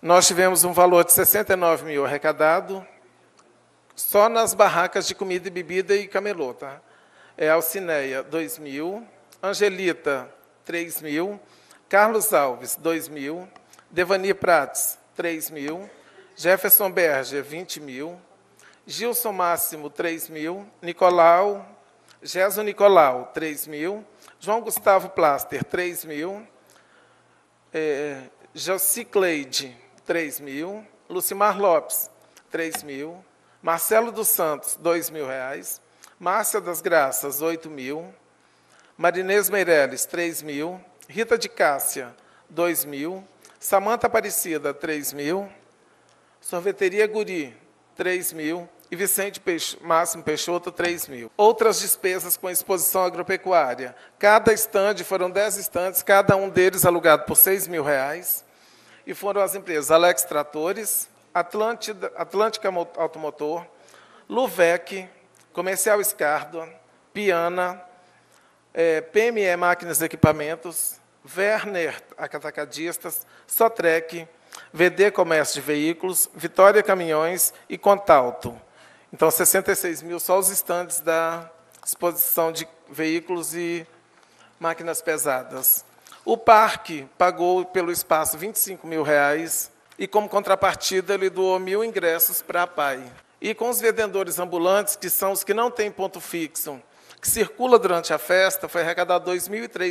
nós tivemos um valor de 69 mil arrecadado, só nas barracas de comida e bebida e camelô. Tá? Alcineia, 2 mil. Angelita, 3 mil. Carlos Alves, 2 mil. Devani Prates, 3 mil. Jefferson Berger, 20 mil. Gilson Máximo, 3 mil. Geso Nicolau, 3 mil. João Gustavo Plaster, 3 mil. Jocicleide, 3 mil. Lucimar Lopes, 3 mil. Marcelo dos Santos, 2 mil reais. Márcia das Graças, 8 mil. Marinês Meirelles, 3 mil. Rita de Cássia, 2 mil. Samanta Aparecida, 3 mil. Sorveteria Guri, 3 mil. E Vicente Máximo Peixoto, 3 mil. Outras despesas com exposição agropecuária. Cada estande, foram 10 estandes, cada um deles alugado por 6 mil reais. E foram as empresas Alex Tratores, Atlântica Automotor, Luvec, Comercial Escardo, Piana, PME Máquinas e Equipamentos, Werner Atacadistas, Sotrec, VD Comércio de Veículos, Vitória Caminhões e Contalto. Então, 66 mil só os estandes da exposição de veículos e máquinas pesadas. O parque pagou pelo espaço 25 mil reais e, como contrapartida, ele doou 1.000 ingressos para a PAI. E com os vendedores ambulantes, que são os que não têm ponto fixo, que circula durante a festa, foi arrecadado R$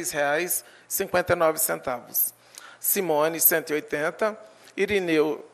2.003,59. Simone, 180, Irineu,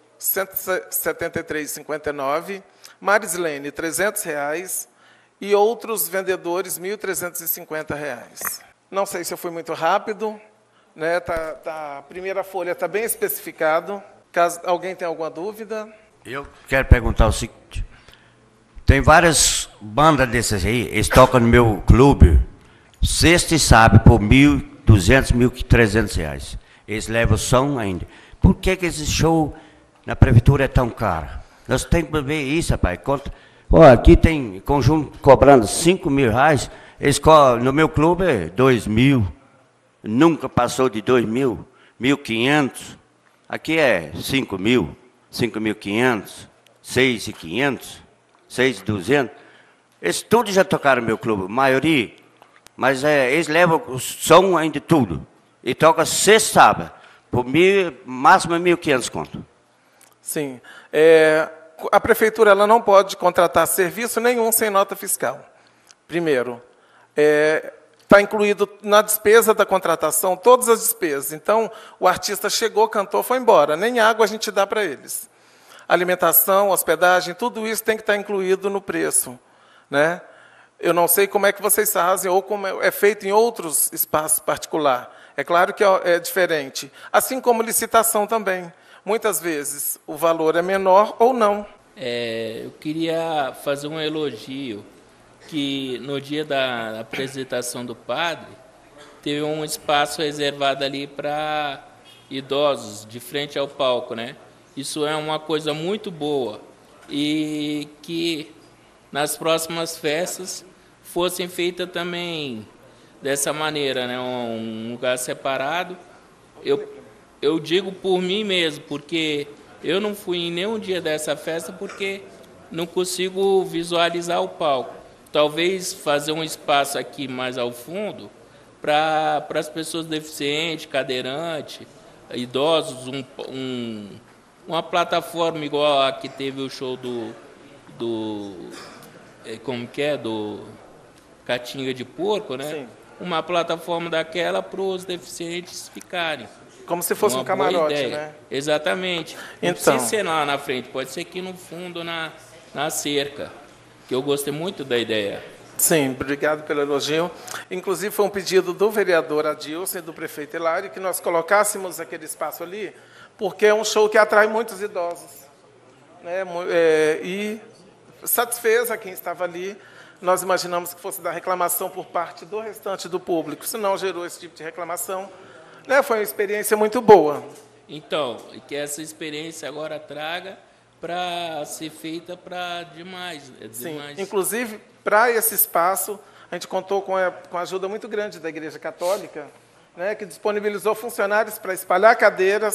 173,59, Marislene, R$ 300, e outros vendedores, R$ 1.350. Não sei se eu fui muito rápido, né? A primeira folha está bem especificado. Caso alguém tenha alguma dúvida. Eu quero perguntar o seguinte. Tem várias bandas dessas aí, eles tocam no meu clube, sexta e sábado, por R$ 1.200, R$ 1.300. Eles levam som ainda. Por que esse show na prefeitura é tão caro? Nós temos que ver isso, rapaz. Aqui tem conjunto cobrando R$ 5 mil. Eles, no meu clube é 2 mil. Nunca passou de 2 mil, 1.500. Aqui é 5 mil, 5.500, 6.500, 6.200. Eles tudo já tocaram no meu clube, a maioria. Mas eles levam o som ainda tudo. E toca sexta e sábado, por máximo 1.500 conto. Sim. A prefeitura ela não pode contratar serviço nenhum sem nota fiscal. Primeiro, está incluído na despesa da contratação todas as despesas. Então, o artista chegou, cantou, foi embora. Nem água a gente dá para eles. Alimentação, hospedagem, tudo isso tem que estar incluído no preço, né? Eu não sei como é que vocês fazem ou como é feito em outros espaços particulares. É claro que é diferente. Assim como licitação também. Muitas vezes o valor é menor ou não. Eu queria fazer um elogio, que no dia da apresentação do padre, teve um espaço reservado ali para idosos, de frente ao palco, né? Isso é uma coisa muito boa. E que nas próximas festas fossem feitas também dessa maneira, né? Um lugar separado. Eu digo por mim mesmo, porque eu não fui em nenhum dia dessa festa porque não consigo visualizar o palco. Talvez fazer um espaço aqui mais ao fundo para as pessoas deficientes, cadeirantes, idosos, uma plataforma igual a que teve o show do Catinga de Porco, né? Sim. Uma plataforma daquela para os deficientes ficarem. Como se fosse um camarote, né? Exatamente. Não precisa ser lá na frente, pode ser aqui no fundo, na cerca, que eu gostei muito da ideia. Sim, obrigado pelo elogio. Inclusive, foi um pedido do vereador Adilson e do prefeito Hilário que nós colocássemos aquele espaço ali, porque é um show que atrai muitos idosos, né? E satisfez a quem estava ali. Nós imaginamos que fosse dar reclamação por parte do restante do público, senão gerou esse tipo de reclamação. Foi uma experiência muito boa. Então, que essa experiência agora traga para ser feita para demais. Sim, inclusive, para esse espaço, a gente contou com a ajuda muito grande da Igreja Católica, né, que disponibilizou funcionários para espalhar cadeiras,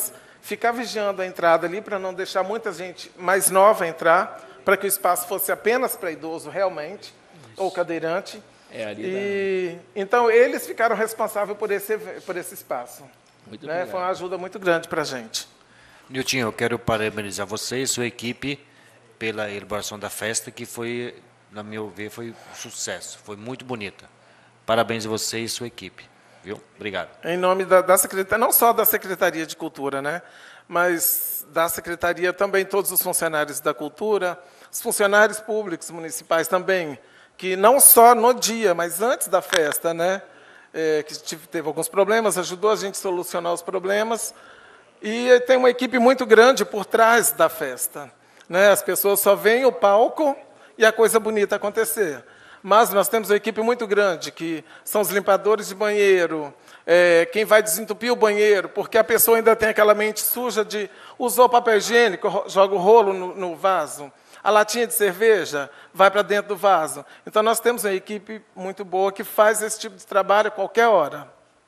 ficar vigiando a entrada ali para não deixar muita gente mais nova entrar, para que o espaço fosse apenas para idoso realmente, ou cadeirante. Então, eles ficaram responsáveis por esse espaço. Muito né? Foi uma ajuda muito grande para a gente. Nilton, eu quero parabenizar você e sua equipe pela elaboração da festa, que foi, na meu ver, foi um sucesso. Foi muito bonita. Parabéns a você e sua equipe. Viu? Obrigado. Em nome da Secretaria, não só da Secretaria de Cultura, né? Mas da Secretaria também, todos os funcionários da cultura, os funcionários públicos municipais também, que não só no dia, mas antes da festa, né? Que teve alguns problemas, ajudou a gente a solucionar os problemas. E tem uma equipe muito grande por trás da festa, né? As pessoas só veem o palco e a coisa bonita acontecer. Mas nós temos uma equipe muito grande, que são os limpadores de banheiro, quem vai desentupir o banheiro, porque a pessoa ainda tem aquela mente suja de usou papel higiênico, joga o rolo no vaso. A latinha de cerveja vai para dentro do vaso. Então, nós temos uma equipe muito boa que faz esse tipo de trabalho a qualquer hora.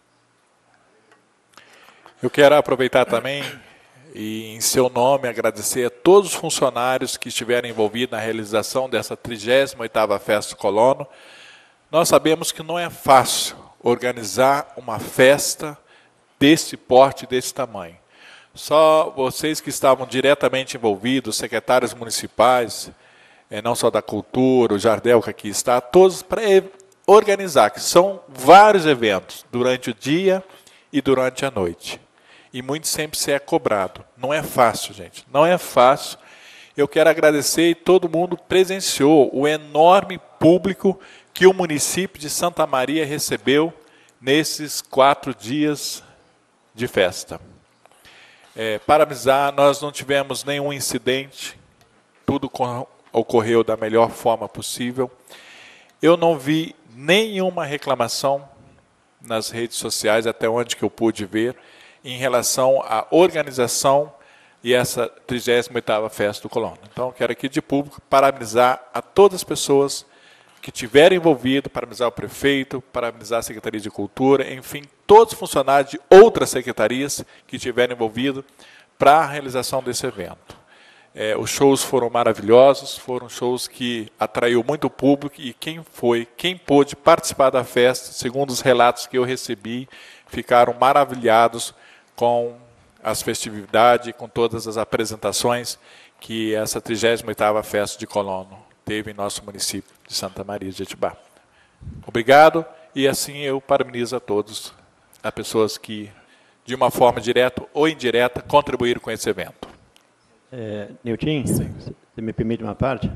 Eu quero aproveitar também e, em seu nome, agradecer a todos os funcionários que estiveram envolvidos na realização dessa 38ª Festa do Colono. Nós sabemos que não é fácil organizar uma festa desse porte, desse tamanho. Só vocês que estavam diretamente envolvidos, secretários municipais, não só da cultura, o Jardel que aqui está, todos para organizar, que são vários eventos, durante o dia e durante a noite. E muito sempre se é cobrado. Não é fácil, gente, não é fácil. Eu quero agradecer e todo mundo presenciou o enorme público que o município de Santa Maria recebeu nesses 4 dias de festa. Parabenizar, nós não tivemos nenhum incidente, tudo ocorreu da melhor forma possível. Eu não vi nenhuma reclamação nas redes sociais, até onde que eu pude ver, em relação à organização e essa 38ª Festa do Colono. Então, quero aqui de público parabenizar a todas as pessoas que tiveram envolvido, parabenizar o prefeito, parabenizar a Secretaria de Cultura, enfim, todos os funcionários de outras secretarias que tiveram envolvido para a realização desse evento. Os shows foram maravilhosos, foram shows que atraiu muito público e quem pôde participar da festa, segundo os relatos que eu recebi, ficaram maravilhados com as festividades, com todas as apresentações que essa 38ª Festa de Colono teve em nosso município de Santa Maria de Jetibá. Obrigado, e assim eu parabenizo a todos, as pessoas que, de uma forma direta ou indireta, contribuíram com esse evento. Nilton, você me permite uma parte?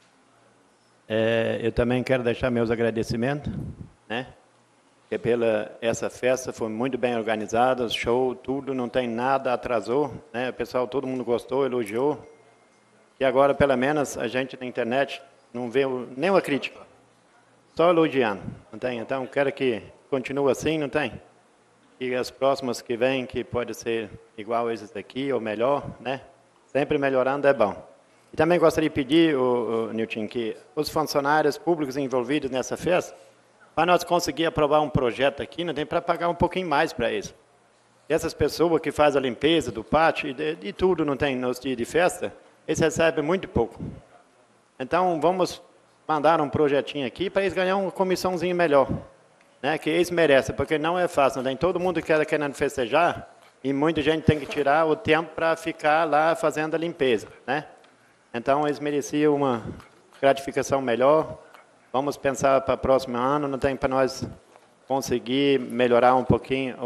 Eu também quero deixar meus agradecimentos, né? Porque essa festa foi muito bem organizada, show, tudo, não tem nada, atrasou, né? O pessoal, todo mundo gostou, elogiou. E agora, pelo menos, a gente na internet não vê nenhuma crítica, só elogiando, não tem? Então, quero que continue assim, não tem? E as próximas que vêm, que pode ser igual a esses daqui, ou melhor, né? Sempre melhorando é bom. E também gostaria de pedir, Nilton, que os funcionários públicos envolvidos nessa festa, para nós conseguir aprovar um projeto aqui, não tem para pagar um pouquinho mais para isso. E essas pessoas que fazem a limpeza do pátio e tudo, não tem, nos dias de festa, eles recebem muito pouco. Então, vamos mandar um projetinho aqui para eles ganharem uma comissãozinha melhor, né? Que eles merecem, porque não é fácil, não tem todo mundo que está querendo festejar e muita gente tem que tirar o tempo para ficar lá fazendo a limpeza, né? Então, eles mereciam uma gratificação melhor. Vamos pensar para o próximo ano, não tem para nós conseguir melhorar um pouquinho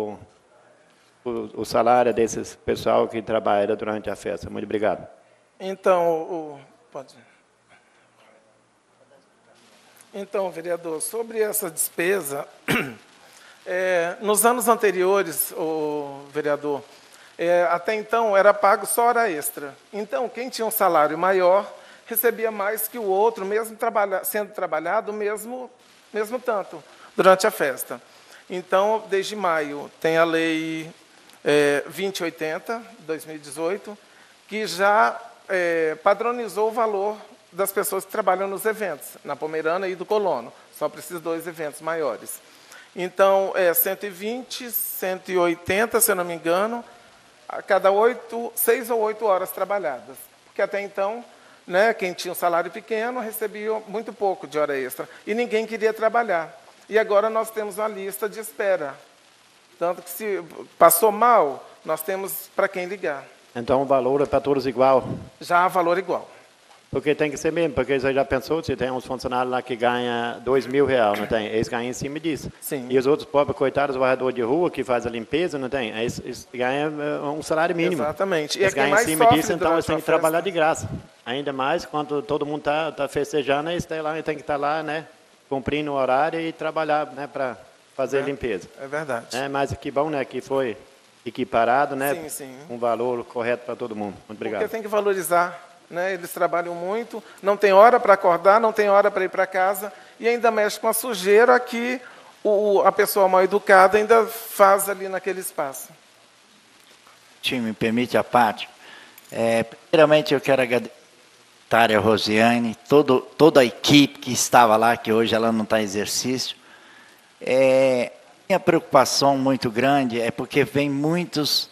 o salário desses pessoal que trabalha durante a festa. Muito obrigado. Então, vereador, sobre essa despesa, nos anos anteriores, vereador, até então era pago só hora extra. Então, quem tinha um salário maior recebia mais que o outro, mesmo sendo trabalhado mesmo tanto, durante a festa. Então, desde maio, tem a Lei 2080, de 2018, que já padronizou o valor das pessoas que trabalham nos eventos, na Pomerana e do Colono. Só para esses 2 eventos maiores. Então, 120, 180, se eu não me engano, a cada 6 ou 8 horas trabalhadas. Porque até então, né, quem tinha um salário pequeno recebia muito pouco de hora extra. E ninguém queria trabalhar. E agora nós temos uma lista de espera. Tanto que se passou mal, nós temos para quem ligar. Então o valor é para todos igual? Já há valor igual. Porque tem que ser mesmo, porque você já pensou, se tem uns funcionários lá que ganham R$2.000, não tem? Eles ganham em cima disso. Sim. E os outros pobres, coitados, o varredor de rua que faz a limpeza, não tem? Eles ganham um salário mínimo. Exatamente. E eles ganham em cima disso, então eles têm que festa. trabalhar de graça. Ainda mais quando todo mundo está festejando, eles têm que estar lá, né? Cumprindo o horário e trabalhar, né? Para fazer limpeza. É verdade. Mas que bom, né? Que foi equiparado, né? Sim, sim. Um valor correto para todo mundo. Muito obrigado. Porque tem que valorizar. Né? Eles trabalham muito, não tem hora para acordar, não tem hora para ir para casa e ainda mexe com a sujeira que a pessoa mal educada ainda faz ali naquele espaço. Se me permite a parte, primeiramente eu quero agradecer a Tária Rosiane, toda a equipe que estava lá, que hoje ela não está em exercício. Minha preocupação muito grande é porque vem muitas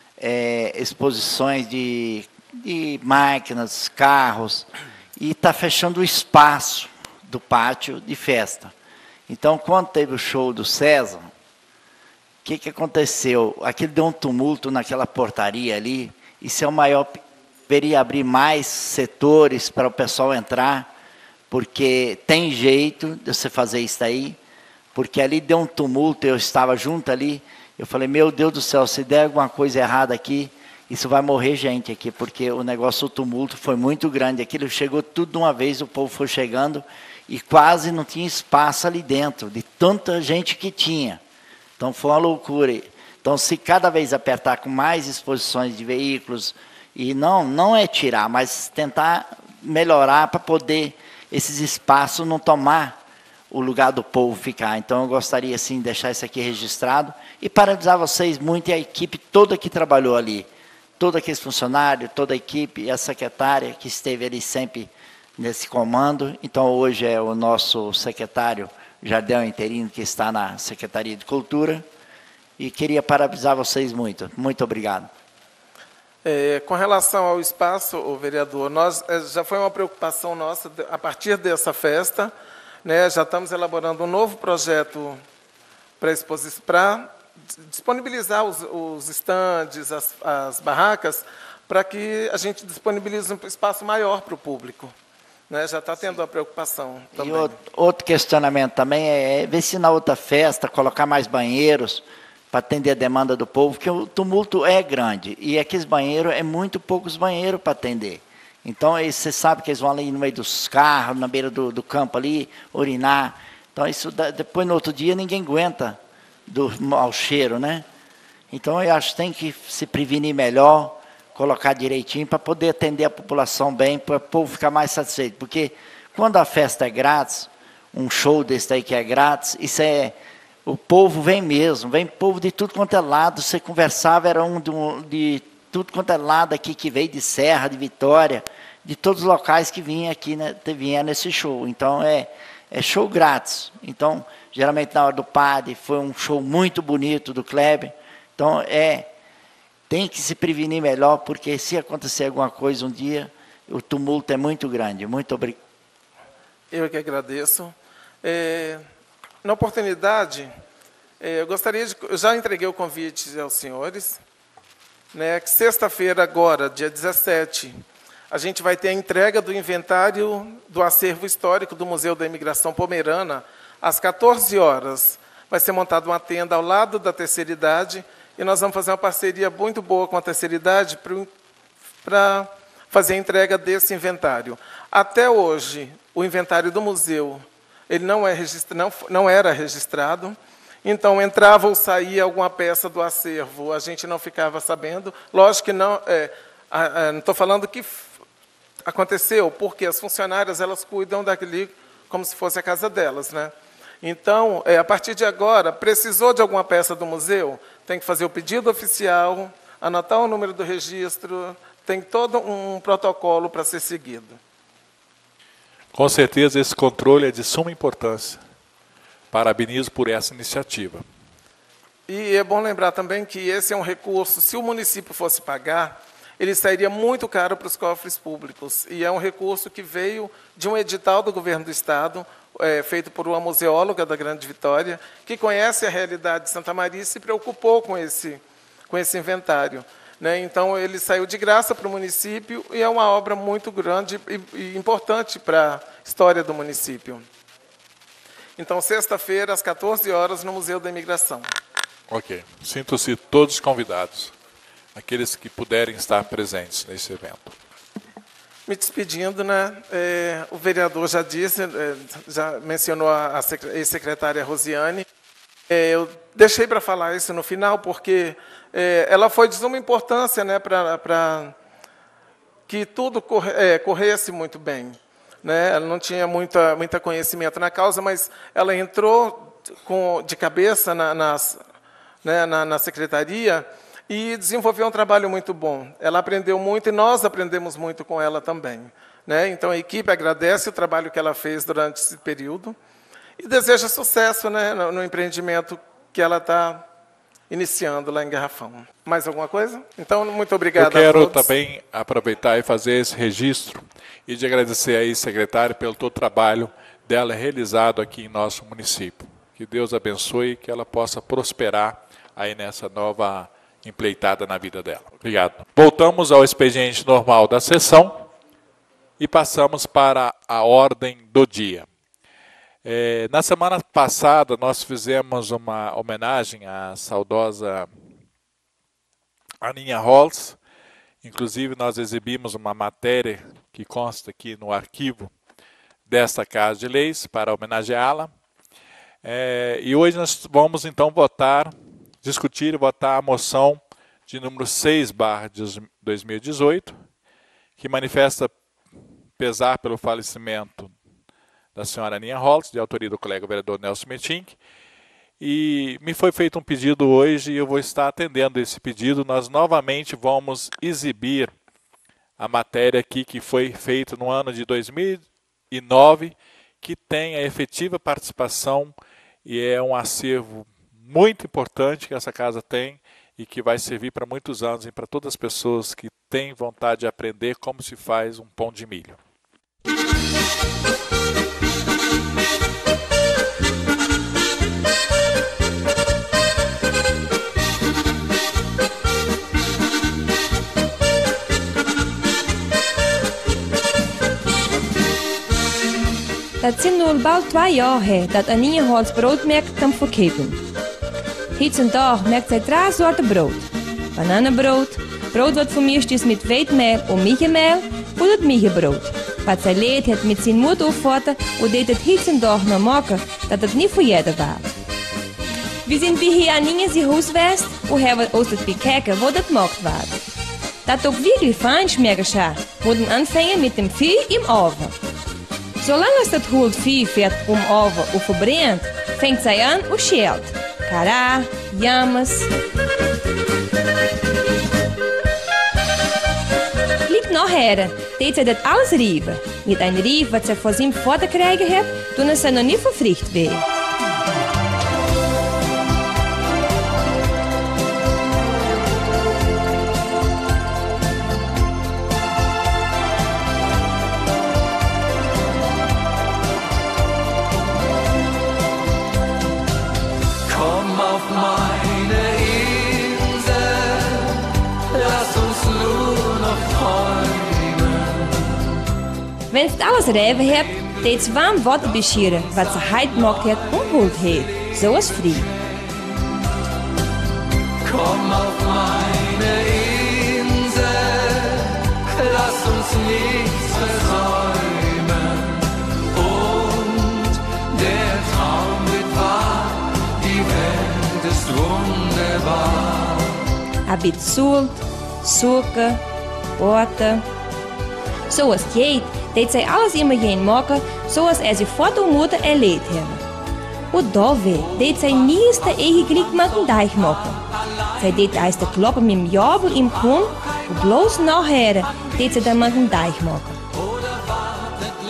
exposições de máquinas, carros, e está fechando o espaço do pátio de festa. Então, quando teve o show do César, o que aconteceu? Aquilo deu um tumulto naquela portaria ali, isso é o maior, deveria abrir mais setores para o pessoal entrar, porque tem jeito de você fazer isso aí, porque ali deu um tumulto, eu estava junto ali, eu falei, meu Deus do céu, se der alguma coisa errada aqui, isso vai morrer gente aqui, porque o negócio, o tumulto foi muito grande. Aquilo chegou tudo de uma vez, o povo foi chegando e quase não tinha espaço ali dentro, de tanta gente que tinha. Então foi uma loucura. Então se cada vez apertar com mais exposições de veículos, e não é tirar, mas tentar melhorar para poder esses espaços não tomar o lugar do povo ficar. Então eu gostaria sim de deixar isso aqui registrado e parabenizar vocês muito e a equipe toda que trabalhou ali. Todos aqueles funcionários, toda a equipe e a secretária que esteve ali sempre nesse comando. Então, hoje é o nosso secretário Jardel Interino, que está na Secretaria de Cultura. E queria parabenizar vocês muito. Muito obrigado. Com relação ao espaço, vereador, já foi uma preocupação nossa, a partir dessa festa, né, já estamos elaborando um novo projeto para disponibilizar os estandes, as barracas, para que a gente disponibilize um espaço maior para o público. Né? Já está tendo a preocupação também. E outro questionamento também é ver se na outra festa colocar mais banheiros para atender a demanda do povo, porque o tumulto é grande, e aqueles banheiros, é muito poucos banheiros para atender. Então, você sabe que eles vão ali no meio dos carros, na beira do campo ali, urinar. Então, isso depois, no outro dia, ninguém aguenta do mau cheiro, né? Então eu acho que tem que se prevenir melhor, colocar direitinho para poder atender a população bem, para o povo ficar mais satisfeito. Porque quando a festa é grátis, um show desse aí que é grátis, o povo vem mesmo, vem povo de tudo quanto é lado. Você conversava, era de tudo quanto é lado aqui, que veio de Serra, de Vitória, de todos os locais que vinha aqui, né, vinha nesse show. Então é show grátis. Então, geralmente na hora do padre, foi um show muito bonito do Kleber. Então, tem que se prevenir melhor, porque se acontecer alguma coisa um dia, o tumulto é muito grande. Muito obrigado. Eu que agradeço. Na oportunidade, eu gostaria eu já entreguei o convite aos senhores, né, que sexta-feira agora, dia 17, a gente vai ter a entrega do inventário do acervo histórico do Museu da Imigração Pomerana, às 14 horas. Vai ser montada uma tenda ao lado da Terceira Idade e nós vamos fazer uma parceria muito boa com a Terceira Idade para fazer a entrega desse inventário. Até hoje, o inventário do museu ele não era registrado, então entrava ou saía alguma peça do acervo, a gente não ficava sabendo. Lógico que não estou falando que aconteceu, porque as funcionárias elas cuidam daquele como se fosse a casa delas, né? Então, a partir de agora, precisou de alguma peça do museu, tem que fazer o pedido oficial, anotar o número do registro, tem todo um protocolo para ser seguido. Com certeza, esse controle é de suma importância. Parabenizo por essa iniciativa. E é bom lembrar também que esse é um recurso, se o município fosse pagar, ele sairia muito caro para os cofres públicos. E é um recurso que veio de um edital do governo do Estado, feito por uma museóloga da Grande Vitória, que conhece a realidade de Santa Maria e se preocupou com esse inventário. Né? Então, ele saiu de graça para o município e é uma obra muito grande e importante para a história do município. Então, sexta-feira, às 14 horas, no Museu da Imigração. Ok. Sintam-se todos convidados, aqueles que puderem estar presentes nesse evento. Me despedindo, né? O vereador já disse, já mencionou a ex-secretária Rosiane. Eu deixei para falar isso no final, porque ela foi de suma importância, né, para que tudo corresse muito bem. Né? Ela não tinha muita conhecimento na causa, mas ela entrou de cabeça na secretaria e desenvolveu um trabalho muito bom. Ela aprendeu muito e nós aprendemos muito com ela também. Né? Então, a equipe agradece o trabalho que ela fez durante esse período e deseja sucesso, né, no empreendimento que ela está iniciando lá em Garrafão. Mais alguma coisa? Então, muito obrigado a todos. Eu quero também aproveitar e fazer esse registro e de agradecer aí, secretária, pelo todo o trabalho dela realizado aqui em nosso município. Que Deus abençoe e que ela possa prosperar aí nessa nova empleitada na vida dela. Obrigado. Voltamos ao expediente normal da sessão e passamos para a ordem do dia. Na semana passada, nós fizemos uma homenagem à saudosa Aninha Holtz. Inclusive, nós exibimos uma matéria que consta aqui no arquivo desta Casa de Leis para homenageá-la. E hoje nós vamos, então, discutir e votar a moção de número 6/2018, que manifesta pesar pelo falecimento da senhora Aninha Holtz, de autoria do colega vereador Nelson Metink. E me foi feito um pedido hoje e eu vou estar atendendo esse pedido. Nós novamente vamos exibir a matéria aqui que foi feita no ano de 2009, que tem a efetiva participação e é um acervo muito importante que essa casa tem e que vai servir para muitos anos e para todas as pessoas que têm vontade de aprender como se faz um pão de milho. Dat sind nun bald 2 Jahre her, dat Aninha Holtz broodmerk kan verkopen. Heutzutage merkt zij 3 soorten brood. Bananenbrood, brood wat vermischt is met weitmehl und Milchmehl oder het Milchbrood. Wat zij leert het met zijn moeder opvatten und deed het heutzutage nog maken, dat het niet voor jeder war. Wir sind wie hier Aninha sie Haus west und haben uns das bekeken, wo das gemacht wird. Dat ook wirklich fein schmecken scha, wurden anfangen mit dem Vieh im Oven. Zolang es dat holt Vieh wird Oven und verbrennt, fängt zij an und schält. Cará, llamas. Liegt nachher, deed zij dat alles rieven. Met een rief wat zij voor zijn vader krijgen heeft, toen zij nog niet vervricht werd. Wenn het alles rijven hebt, deed ze warm water beschieren, wat ze heid maakt het onholt heeft, zoals vrij. Komm auf meine Insel, lass uns nichts versäumen. Und der Traum wird wahr, die Welt ist wunderbar. Habit zoelt, zoeken, water. Zoals jeet, deed zij alles iedereen maken zoals ze vader en moeder erleerd hebben. En daarbij deed zij niet de eigenlijk met een deeg maken. Zij deed eerst de kloppen met een jabel in kon, en bloos nachher deed zij dan met een deeg maken.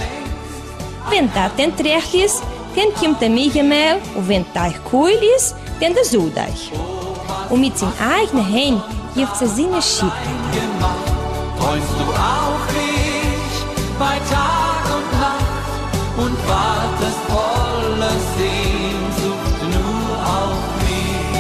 Wenn dat dan terecht is, dan komt de Milchmehl, en wenn het deeg koel is, denn der Sudeich. Und mit seinen eigenen Händen gibt sie seine Schiff. Träumst du auch wie ich bei Tag und Nacht und wartest voller Sehnsucht nur auf mich?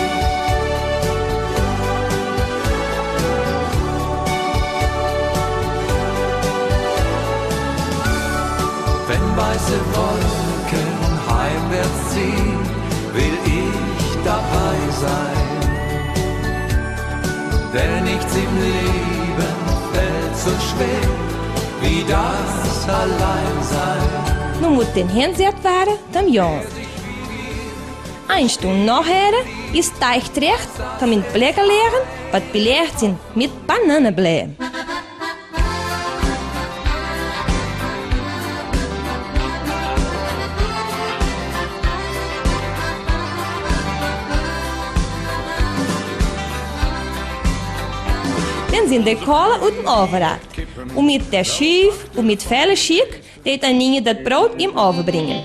Wenn weiße Wolken heimwärts ziehen, will ich dabei sein. Denn nichts im Leben fällt so schwer wie das Alleinsein. Nu moet den henzet waren, tam jong. Een Stunde nachher ist Teich terecht, tam in Blecken leren, wat belegt sind mit Bananenblähen. Dann sind die Kohle aus dem Oven ragt. Und mit der Schief und mit Felle schick, deed Annie das Brot im Oven bringen.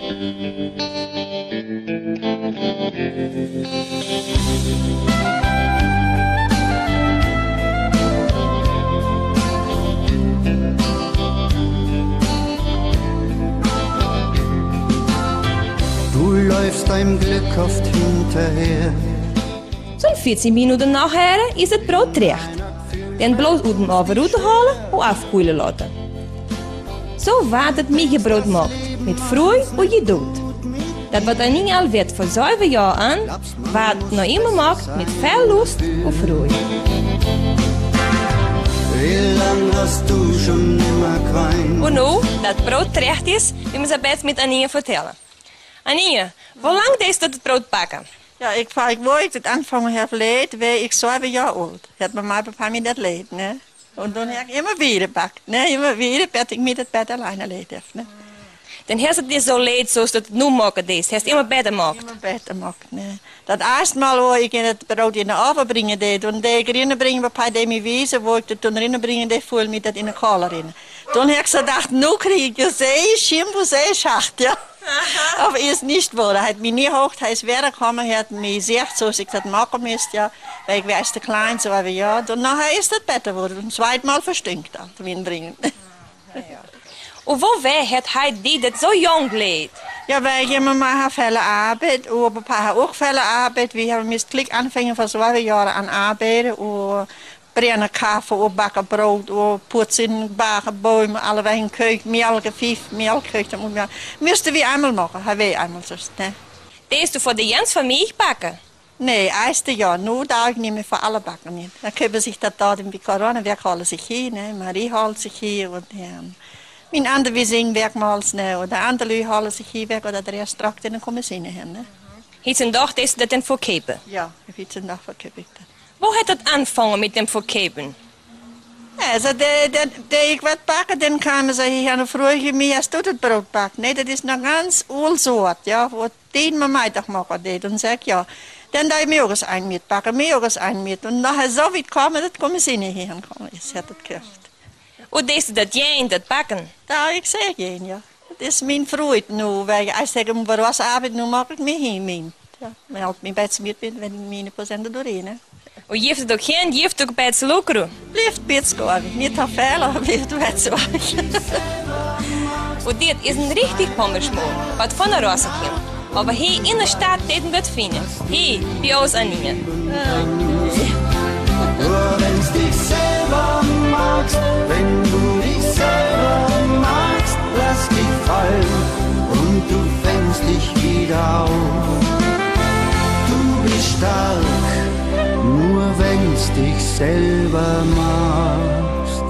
Du läufst deinem Glück oft hinterher. So 14 Minuten nachher ist das Brot terecht. Den bloß aus dem Oven rausholen und aufkühlen lassen. So wird das Miegebrot gemacht, mit Freude und Geduld. Das, was Annie all wird von 7 Jahren an, wird noch immer gemacht mit viel Lust und Freude. Wie lang hast du schon immer geweint? Und nun, das Brot terecht ist, wir müssen es mit Annie vertellen. Annie, wie lange hast du das Brot backen? Ja, wo ik het aanvangen heb geleerd, was ik 7 jaar oud. Dat mijn papa mij dat leed, ne? En dan heb ik immer weer gebakt, ne? Immer weer, dat ik me dat bed alleine leed heb, ne? Dan heeft het niet zo leed zoals het nu maken is. Het is immer beter gemaakt. Immer beter gemaakt, ne? Dat eerste Mal, wo ik in het brood in de oven brengen deed, en de erin brengen, bij de mij wijzen, wo ik het toen erin brengen deed, voel me dat in de kool erin. Toen heb ik gedacht, nu krijg ik een zeeschimpel, zeeschacht, ja. Aber ist nicht wahr. Er hat mich nie hoch, er ist wiedergekommen, er hat mich gesagt, so ich das machen müsste, ja, weil ich war der Klein, so aber ja. Und nachher ist das besser geworden. Und zweimal verstinkt, also bringen. Und wo hat er die das so jung gelebt? Ja, weil ich immer mal viele Arbeit, und Papa hat auch viele Arbeit. Wir haben mit Klick angefangen vor 2 Jahren an Arbeiten, und brennen Kaffee, und bakken Brot, und putzen, bakken Bäume, alle wegen Keuken, melken, melken. Das müssten wir einmal machen, haben wir einmal so. Ne? Deest du für die ganze Familie backen? Nee, erste Jahr, nur da ich nicht mehr für alle backen. Nicht. Dann können sich das da in Corona, wir holen sich hier, ne? Marie holt sich hier, und mein anderer wir singen Werkmals, ne? Oder andere Leute holen sich hier weg, oder der erst tragt, dann kommen sie nicht hin. Ne? Heeft dag dat dat dan verkopen? Ja, ik heb het dag verkopen. Wo hat das angefangen mit dem Verkopen? Also, ich was backen, dann kamen sie hier und früher, mir hast du das Brot backen. Nee, das ist noch ganz Ursort, ja, wo den man Mittag machen deed. Und sag ja, dann da ich mir auch ein mitbacken, mir auch ein mit. Und nachher so weit kommen, das kommen sie nicht hier. Ich hätte das gekauft. Und deed dat jij dat backen? Da, ich sehe jeden, ja. Das ist mein Freude nur, weil ich sage, was Arbeit nur mache ich mir hin. Ja, man helpt mir besser mit, wenn meine Prozent durchrennen. Und je doch geen, je toch bij het lucru? Blijft best gewoon. Niet te veel, maar blijft best zo. Und dit ist ein richtig Pommerschmuck, was von der Rosse kommt. Aber hier in der Stadt täten wir es finden. Hier, bei uns an Ihnen. Nur wenn's dich selber magst, wenn du dich selber magst, lass dich fallen und du fängst dich wieder auf. Du bist stark, nur wenn's dich selber magst.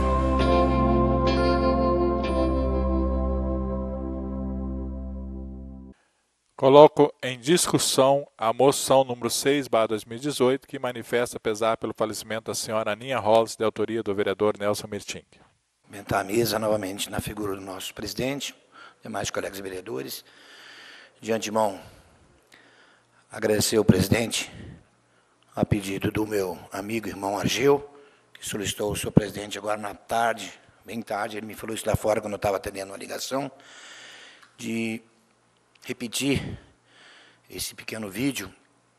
Coloco em discussão a moção número 6/2018, que manifesta pesar pelo falecimento da senhora Aninha Hollis, de autoria do vereador Nelson Mirting. Cumprimentar a mesa novamente na figura do nosso presidente, demais colegas vereadores. De antemão, agradecer ao presidente, a pedido do meu amigo e irmão Argeu, que solicitou o senhor presidente agora na tarde, bem tarde, ele me falou isso lá fora quando eu estava atendendo uma ligação, de repetir esse pequeno vídeo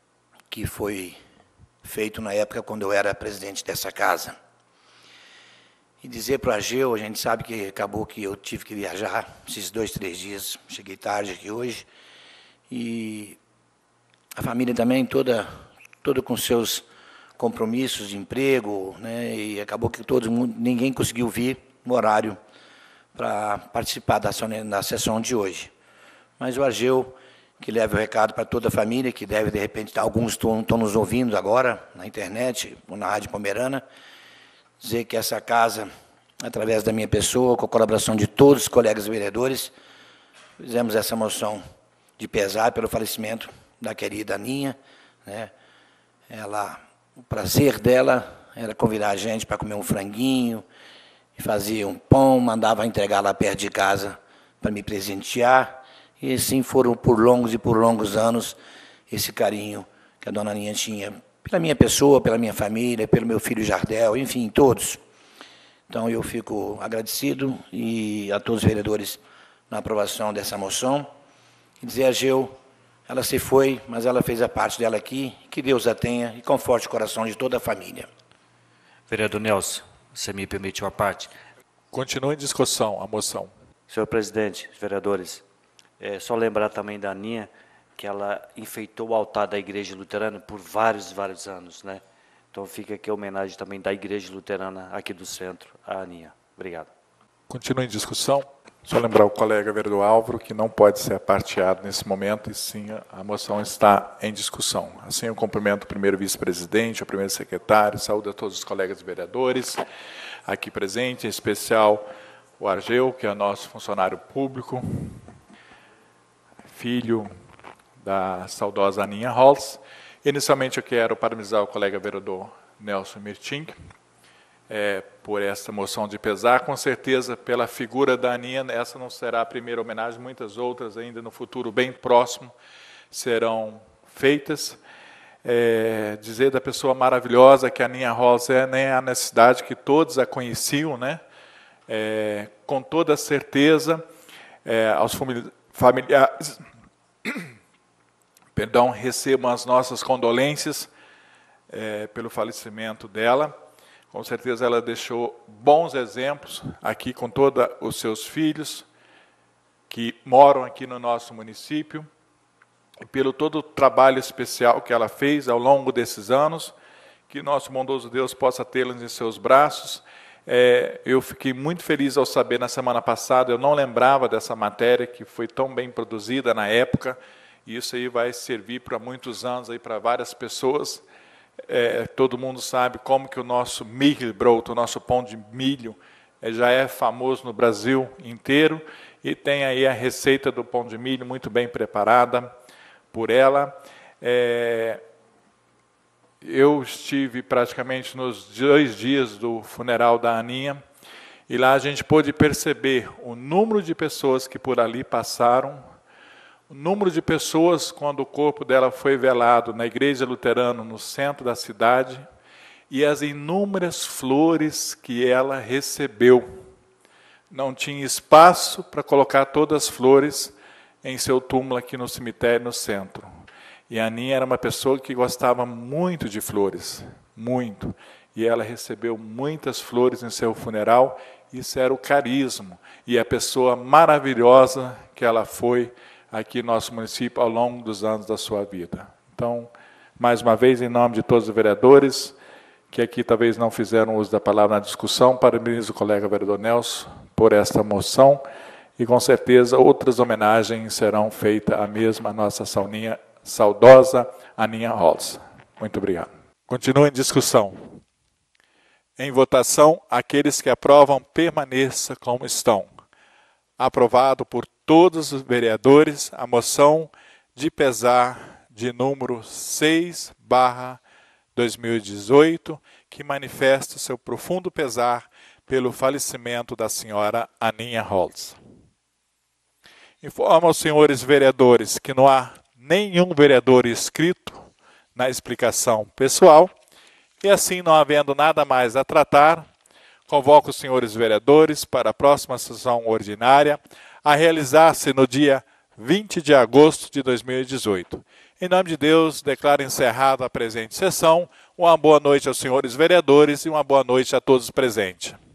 que foi feito na época quando eu era presidente dessa casa. E dizer para o Ageu, a gente sabe que acabou que eu tive que viajar esses 2, 3 dias, cheguei tarde aqui hoje, e a família também toda com seus compromissos de emprego, né, e acabou que ninguém conseguiu vir no horário para participar da sessão de hoje. Mas o Ageu, que leva o recado para toda a família, que deve, de repente, alguns estão nos ouvindo agora, na internet, ou na Rádio Pomerana, dizer que essa casa, através da minha pessoa, com a colaboração de todos os colegas vereadores, fizemos essa moção de pesar pelo falecimento da querida Aninha, né? O prazer dela era convidar a gente para comer um franguinho, fazia um pão, mandava entregar lá perto de casa para me presentear, e assim foram por longos anos esse carinho que a dona Aninha tinha pela minha pessoa, pela minha família, pelo meu filho Jardel, enfim, todos. Então eu fico agradecido e a todos os vereadores na aprovação dessa moção. E dizer a Ageu, ela se foi, mas ela fez a parte dela aqui, que Deus a tenha e conforte o coração de toda a família. Vereador Nelson, você me permite uma parte? Continua em discussão a moção. Senhor presidente, vereadores, só lembrar também da Aninha, que ela enfeitou o altar da Igreja Luterana por vários anos, né? Então fica aqui a homenagem também da Igreja Luterana aqui do centro, à Aninha. Obrigado. Continua em discussão. Só lembrar o colega vereador Álvaro que não pode ser aparteado nesse momento, e sim a moção está em discussão. Assim eu cumprimento o primeiro vice-presidente, o primeiro secretário, saúdo a todos os colegas vereadores aqui presentes, em especial o Ageu, que é nosso funcionário público, filho da saudosa Aninha Holtz. Inicialmente eu quero parabenizar o colega vereador Nelson Mirtink por esta moção de pesar. Com certeza, pela figura da Aninha, essa não será a primeira homenagem, muitas outras ainda no futuro bem próximo serão feitas. Dizer da pessoa maravilhosa que a Aninha Holtz nem há necessidade, que todos a conheciam, né? Com toda certeza, aos familiares, recebam as nossas condolências pelo falecimento dela. Com certeza ela deixou bons exemplos aqui com todos os seus filhos que moram aqui no nosso município, e pelo todo o trabalho especial que ela fez ao longo desses anos, que nosso bondoso Deus possa tê-los em seus braços. Eu fiquei muito feliz ao saber na semana passada, eu não lembrava dessa matéria que foi tão bem produzida na época, e isso aí vai servir para muitos anos aí para várias pessoas. Todo mundo sabe como que o nosso milhbrot, o nosso pão de milho, já é famoso no Brasil inteiro, e tem aí a receita do pão de milho muito bem preparada por ela. Eu estive praticamente nos 2 dias do funeral da Aninha, e lá a gente pôde perceber o número de pessoas que por ali passaram, o número de pessoas quando o corpo dela foi velado na Igreja Luterana, no centro da cidade, e as inúmeras flores que ela recebeu. Não tinha espaço para colocar todas as flores em seu túmulo aqui no cemitério, no centro. E a Aninha era uma pessoa que gostava muito de flores, muito. E ela recebeu muitas flores em seu funeral, isso era o carisma e a pessoa maravilhosa que ela foi aqui no nosso município ao longo dos anos da sua vida. Então, mais uma vez, em nome de todos os vereadores, que aqui talvez não fizeram uso da palavra na discussão, parabenizo o colega vereador Nelson por esta moção, e com certeza outras homenagens serão feitas à mesma nossa saudosa Aninha Holtz. Muito obrigado. Continua em discussão. Em votação, aqueles que aprovam, permaneça como estão. Aprovado por todos os vereadores a moção de pesar de número 6/2018, que manifesta seu profundo pesar pelo falecimento da senhora Aninha Holtz. Informo aos senhores vereadores que não há nenhum vereador inscrito na explicação pessoal, e assim, não havendo nada mais a tratar, convoco os senhores vereadores para a próxima sessão ordinária, a realizar-se no dia 20 de agosto de 2018. Em nome de Deus, declaro encerrada a presente sessão. Uma boa noite aos senhores vereadores e uma boa noite a todos presentes.